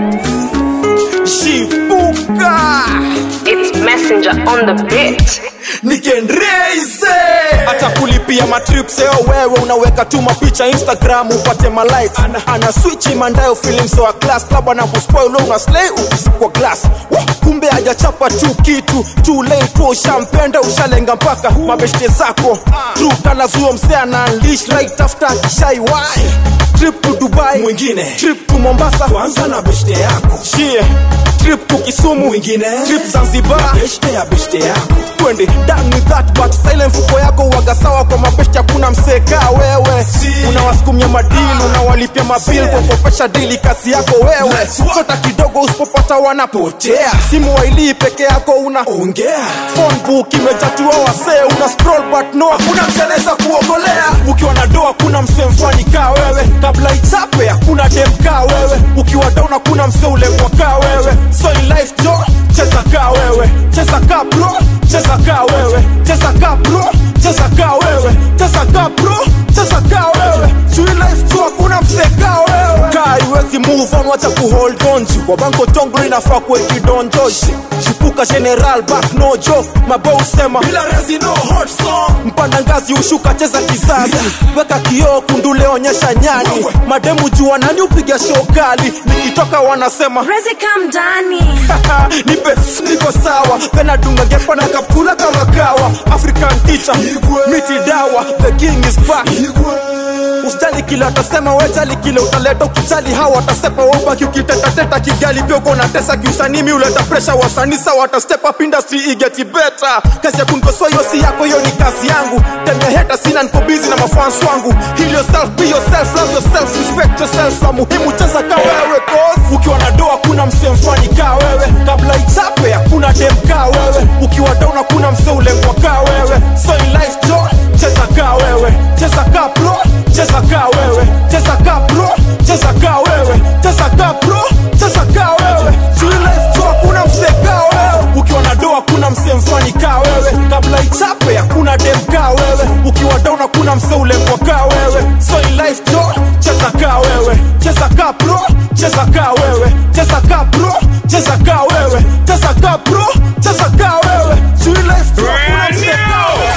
Shipuka It's Messenger on the beat Nikenreize hata kulipia matrips leo wewe unaweka tu mapicha Instagram upate ma likes ana switch mandayo film so a class labda na kuspoil una slay ukisikwa glass kumbe hajachapa tu kitu too late tu ushampenda ushalenga mpaka mabeshte zako true kana zuo msea na unleash right after kishai why trip to Dubai mwingine trip to Mombasa kwanza na beshte yako shie trip to Kisumu mwingine trip Zanzibar beshte yako twende done with that but silent fuko yako waga sawa kwa mabeshte hakuna mseka wewe unawasukumia madili unawalipia mabill kwa kopesha dili kasi yako wewe sota kidogo usipopata wanapotea simu waili peke yako unaongea phone book imejatiwa wasee una scroll but no hakuna mseneza kuokolea ukiwa na doa kuna mse mfani kaa wewe kabla ichape hakuna dem kaa wewe ukiwa down hakuna mse ulemwa kaa wewe so in life jo cheza kaa wewe cheza kaa bro cheza kaa wewe cheza kaa bro cheza kaa wewe cheza kaa bro cheza kaa wewe so in life jo hakuna mse kaa wewe kaa iwezi move on wacha kuhold on wa banko tongo inafaa kuwe kidonjo Shipuka general back no joke mabo usema bila rezi no hot song mpanda ngazi ushuka cheza kizazi weka kioo kundule onyesha nyani mademu jua nani upiga show kali nikitoka wanasema rezi come dani nipe niko sawa tena dunga gepa na kapula kama kawa African teacher miti dawa the king is back Usijali kile watasema, wejali kile utaleta. Ukijali hawa watasepa, wabaki ukiteta kigali. Pia uko na tesa kiusanii, mi uleta pressure. Wasanii sawa wata step up, industry get better. Kazi ya kunikosoa hiyo si yako, hiyo ni kazi yangu. Tell me hater sina, niko busy na mafans wangu. Heal yourself, be yourself, love yourself, respect yourself. La muhimu cheza ka wewe, cause ukiwa na doa kuna msee mfani ka wewe. Kabla ichape hakuna dem ka wewe. Ukiwa down hakuna msee ulengwa ka wewe. So in life Joe, cheza ka wewe, cheza ka pro, cheza ka wewe, cheza ka pro, cheza ka wewe, cheza ka pro, cheza ka wewe. So in life Joe hakuna msee ka wewe. Ukiwa na doa kuna msee mfani ka wewe. Kabla ichape hakuna dem ka wewe. Ukiwa down hakuna msee ulengwa ka wewe. So in life Joe, cheza ka wewe, cheza ka pro, cheza ka wewe, cheza ka pro, cheza ka wewe, cheza ka pro, cheza ka wewe. So in life Joe hakuna msee ka wewe.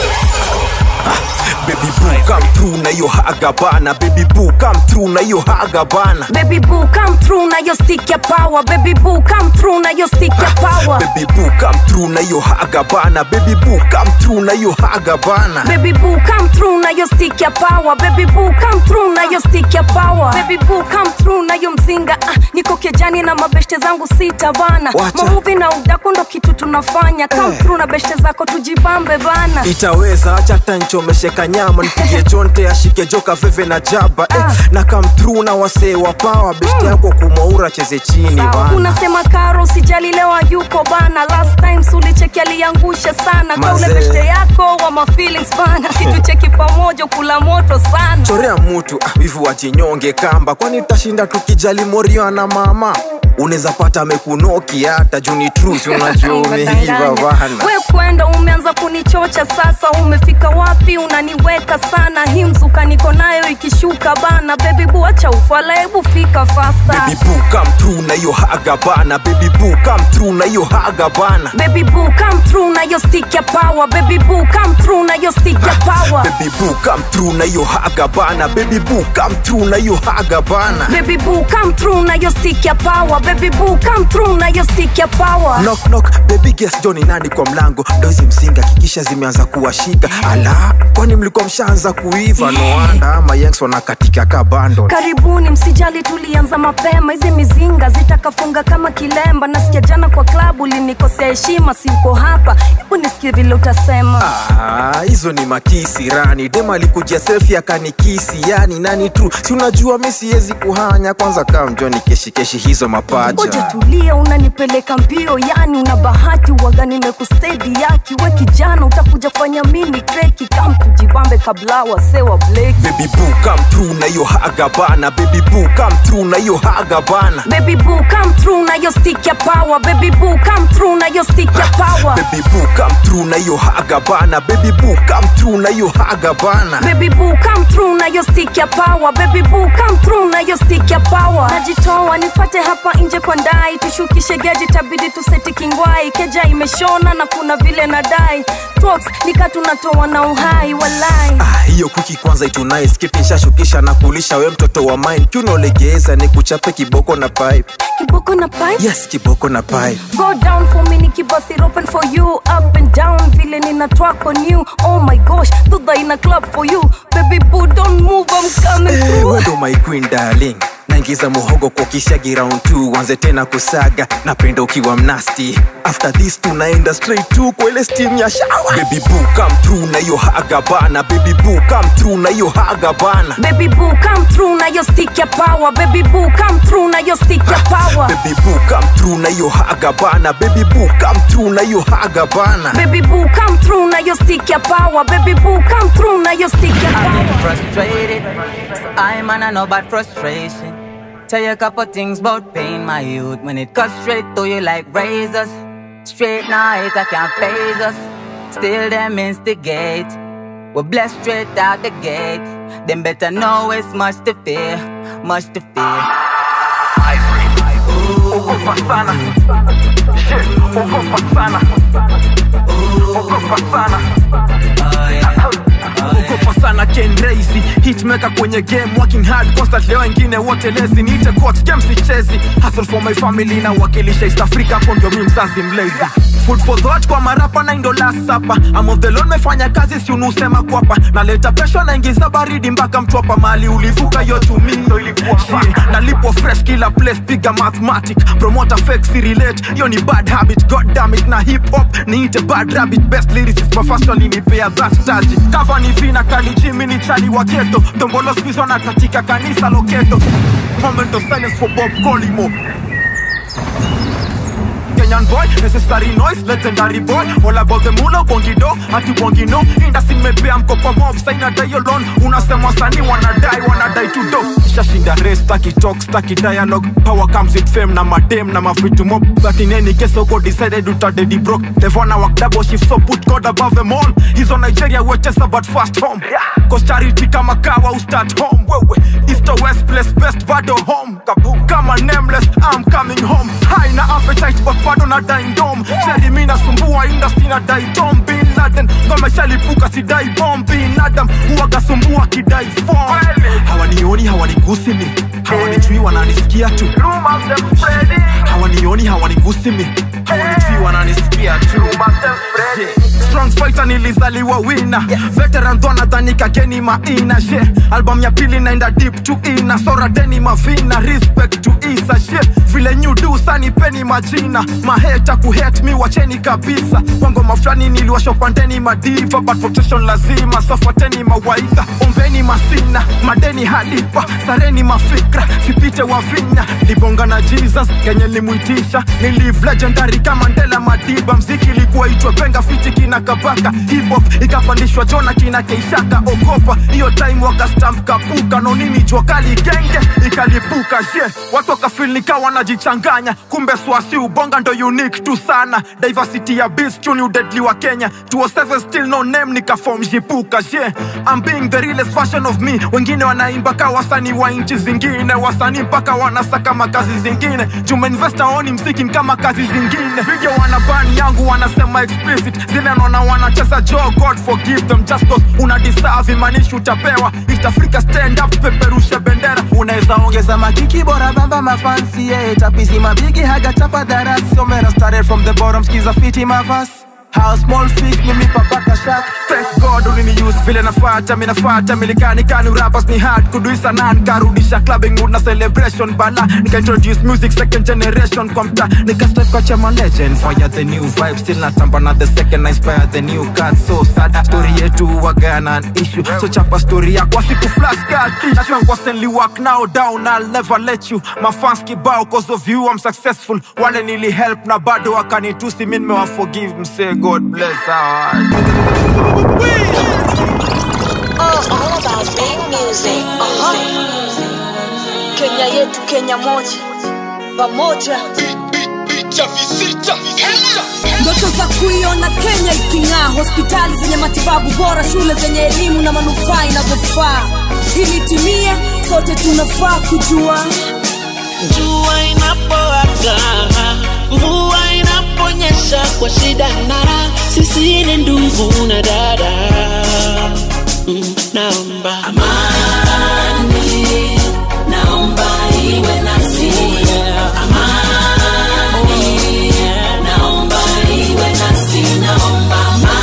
Baby boo come through na yo haga bana. Baby boo come through na yo haga bana. Baby boo come through na yo stick your power. Baby boo come through na yo stick your power. Baby boo come through na yo haga bana. Baby boo come through na yo haga bana. Baby boo come through na yo stick your power. Baby boo come through na yo stick your power. Baby boo come through na yo mzinga. Niko kejani na mabeshte zangu sita bana. Mamuvi na udaku ndo kitu tunafanya. Come through na beshte zako tujibambe bana. Itaweza acha tanchomeshe kanyama. Nipige jonte ashike joka veve na jaba. Na come through na wasee wa power. Beshte yako kumaura cheze chini bana. Unasema karo sijali leo yuko bana. Last time sulicheki aliangusha sana. Kaule beshte yako wa ma feelings bana. Kitu cheki pamoja kula moto sana. Chorea mtu hivu wajinyonge kamba. Kwani utashinda tukijali morio na mama. Uneza pata amekunoki hata juni truth unajua umeiva bana. Wewe kwenda umeanza kunichocha sasa. Umefika wapi unaniweka sana. Hii mzuka niko nayo ikishuka bana. Baby boo acha ufala hebu fika faster. Baby boo come through na yo haga bana. Baby boo come through na yo haga bana. Baby boo come through na yo stick your power. Baby boo come through na yo stick your power. Baby boo come through na yo haga bana. Baby boo come through na yo haga bana. Baby boo come through na yo stick your power. Baby boo come through na yo stick your power. Knock knock baby guess Johnny nani kwa mlango. Dozi msinga kikisha zimeanza kuwashika. Ala kwani mlikuwa mshaanza kuiva. No wonder ama yanks wanakatika ka bundle. Karibuni msijali tulianza mapema. Hizi mizinga zitakafunga kama kilemba. Nasikia jana kwa klabu ulinikosea heshima. Siko hapa hebu nisikie vile utasema. Hizo ni makisi rani. Dema alikujia selfie akanikisi. Yani nani true. Si unajua mimi siwezi kuhanya. Kwanza kama Johnny keshi hizo mapaja. Ngoja tulia unanipeleka mbio. Yani una bahati waga nimekustedi yaki. We kijana utakuja fanya mini kreki. Come tujibambe kabla wasewa blake. Baby boo come through na yo haga bana. Baby boo come through na yo haga bana. Baby boo come through na yo stick your power. Baby boo come through na yo stick your power. Baby boo come through na yo haga bana. Baby boo come through na yo haga bana. Baby boo come through na yo stick your power. Baby boo come through na yo stick your power. Najitoa nifate hapa nje kwa ndai. Tushukishe geji tabidi tuseti kingwai. Keja imeshona na kuna vile nadai. Talks nika tunatoa na uhai walai. Hiyo kuki kwanza itu nice. Kipisha shukisha na kulisha we mtoto wa mine. Kiuno legeza ni kuchape kiboko na pipe. Kiboko na pipe? Yes kiboko na pipe. Go down for me nikibas it open for you. Up and down vile nina track on you. Oh my gosh tuda in a club for you. Baby boo don't move I'm coming through. Wendo my queen darling. Naingiza muhogo kwa kishagi round 2. Wanze tena kusaga. Napenda ukiwa mnasti. After this tunaenda straight to kwa ile steam ya shower. Baby boo come through na yo haga bana. Baby boo come through na yo haga bana. Baby boo come through na yo stick your power. Baby boo come through na yo stick your power. Baby boo come through na yo haga bana. Baby boo come through na yo haga bana. Baby boo come through na yo stick your power. Baby boo come through na yo stick your power. I'm frustrated, so I'm on a no bad frustration. Tell you a couple things about pain, my youth. When it cuts straight to you like razors. Straight night, I can't phase us. Still them instigate. We're blessed straight out the gate. Them better know it's much to fear. Much to fear. Ogopa sana. Shit, ogopa sana. Ogopa sana. Ukopa sana Ken Raisi, hitmaker kwenye game, working hard constantly, wengine wote lazy. Niite coach game sichezi, hustle for my family na wakilisha East Africa, hapo ndio mimi mzazi mlezi. Food for thought kwa marapa na ndo last supper. I'm of the Lord, mefanya kazi si unusema kwapa. Naleta pressure na ingiza baridi mpaka mtwapa. Mali ulivuka yo to me nalipo fresh kila place, piga mathematic. Promoter fake si relate, yo ni bad habit. God damn it, na hip hop niite bad rabbit. Best lyricist my first one nipea that taji. Cover ni vina kali Jimmy ni chali wa ghetto. Dombolo squeeze na katika kanisa loketo. Moment of silence for Bob Colimo. Kenyan boy, necessary noise, legendary boy. All about the mula, bongido, ati bongino. Indasi mepea mkopa mob, saina dialon. Unasema sani wanna die to do. Shashinda race, staki talk, staki dialogue. Power comes with fame, na madem, na mafitu mob. But in any case, Oko decided to start the broke. Devona work double shift, so put God above them all. He's on Nigeria, we're just about fast home. Cause charity kama kawa, we start home. East or west, place best, bado home. Kama nameless, I'm coming home. High na appetite, but bado na dying dome. Cherry mina sumbua industry na die dome. Bin Laden, ngome shalipuka si die bomb. Bin Adam, huwaga sumbua kidai form. Hawanioni, hawanigusi mi. Hawanijui wananisikia tu. Hawanioni, hawanigusi mi. Hawanijui wananisikia tu. Strong fighter nilizaliwa winner. Veteran dona dhani kageni maina. Album ya pili naenda deep to ina. Sora deni mavina. Respect to Isa. Vile new do sani peni majina. Maheta kuhate mi wacheni kabisa. Wango mafrani niliwashopandeni madiva. But protection lazima. Sofateni mawaida. Ombeni masina. Madeni halipa. Sareni mafikra. Sipite wavinya. Libonga na Jesus. Kenye limuitisha. Nilive legendary kama Mandela Madiba. Mziki likuwa itwa benga fiti kina kabaka. Hip hop ikapandishwa Jona kina Keishaka. Okopa hiyo time waka stamp kapuka. No nini jua kali genge ikalipuka. Watu wakafeel nika wanajichanganya. Kumbe swasi ubonga ndo unique tu sana. Diversity ya beats tune you deadly wa Kenya. 207 still no name nika form jipuka. I'm being the realest version of me. Wengine wanaimba ka wasani wa inchi zingine. Wasani mpaka wanasaka makazi zingine. Juma investor oni mziki kama kazi zingine. Video wanabani yangu wanasema explicit. Zile nona wanacheza Joe, God forgive them. Just cause unadeserve imanishi utapewa. East Africa stand up, peperusha bendera. Unaweza ongeza makiki bora bamba mafansi. Tapisi mabigi haga chapa darasi. So man I started from the bottom, skiza fiti mavasi. How small fish mimi papaka shark. Thank God ulini use vile nafata. Minafata milikani kanu rappers ni hard. Kuduisa nan karudisha clubbing mood na celebration. Bala nika introduce music second generation. Kwa mta nika step kwa chama legend. Fire the new vibe still natamba na the second. Inspire the new card so sad. Story yetu wagana an issue. So chapa story ya kwa siku flash card. Najua constantly work now down. I'll never let you. My fans kibao cause of you I'm successful. Wale nili help na bado wakanitusi. Min me wa forgive mse. God bless our heart. All about big music. Kenya yetu, Kenya moja. Pamoja. Ndoto za kuiona Kenya iking'aa. Hospitali zenye matibabu bora, shule zenye elimu na manufaa inavyofaa. Ili timie, sote tunafaa kujua. Jua inapowaka, mvua inaponyesha kwa shida na raha, sisi ni ndugu na dada. Naomba amani, naomba iwe nasi. Amani, naomba iwe nasi. Naomba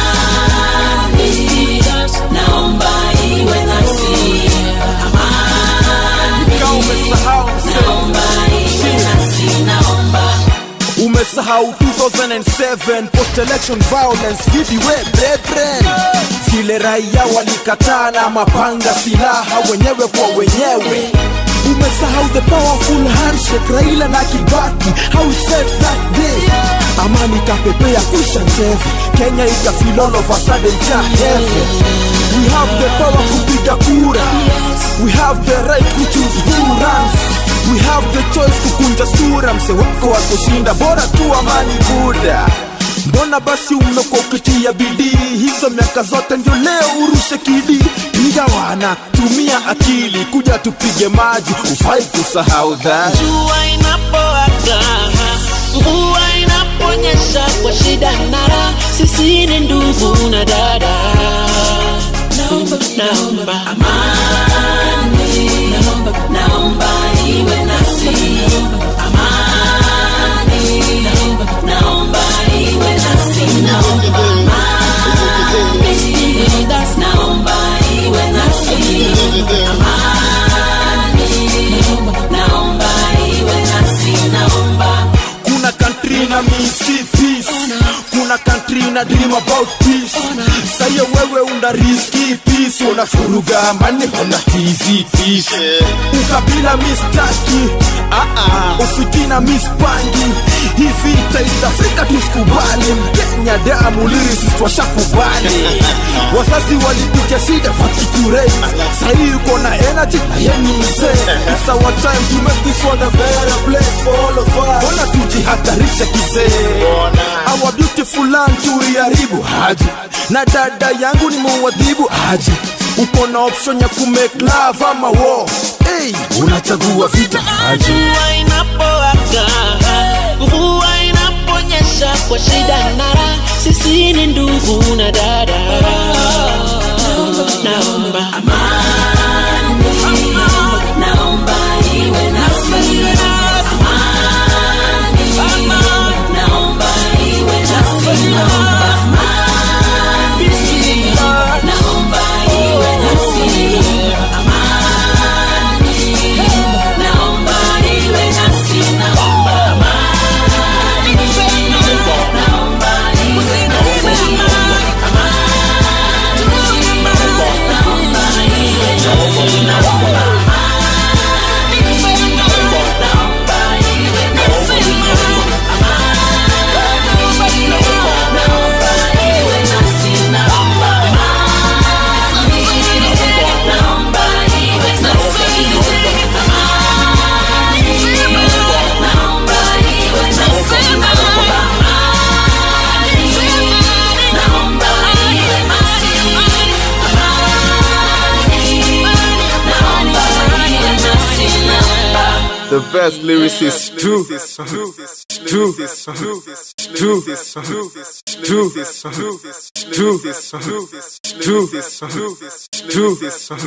amani, naomba iwe nasi. Amani, naomba iwe nasi. Naomba umesahau 2007 post-election violence. Vipi we brethren, vile raia walikataa na mapanga silaha wenyewe kwa wenyewe. Umesahau the powerful handshake Raila na Kibaki, how it felt that day. Amani kapepea kusha njevu, Kenya ikafeel all of a sudden ka heaven. We have the power kupiga kura, we have the right to choose who runs. We have the choice kukunja sura, mse wako wa kushinda, bora tu amani buda. Mbona basi umeko ukitia bidii, hizo miaka zote ndio leo urushe kidi. Piga wana, tumia akili, kuja tupige maji, ufai kusahau that. Jua inapowaka, mvua inaponyesha kwa shida na raha, sisi ni ndugu na dada. naomba amani, naomba iwe nasi, amani, naomba iwe nasi, naomba amani, naomba iwe nasi, amani, naomba iwe nasi, naomba. Kuna country na misi peace, kuna country na dream about peace. Sayo wewe una risky peace, unafuruga amani una tizi peace. Ukabila mistaki, ufitina mispangi. Hii vita itafika tusikubali. Mkenya damu lirisi twashakubali. Wazazi walipitia shida wakiturei, sahi uko na energy na yeni mzee. It's our time to make this world a better place for all of us. Bona tujihatarisha kizee, our beautiful land tuiharibu haji. Na dada yangu ni muadhibu haji. Uko na option ya kumake love ama war, hey, unachagua vita haji. Jua inapowaka, mvua inaponyesha, kwa shida na raha, sisi ni ndugu na dada. Naomba amani, naomba iwe nasi, amani, naomba iwe nasi, naomba amani, naomba iwe nasi, amani, naomba iwe nasi, naomba amani, naomba iwe nasi, The best lyricist, true.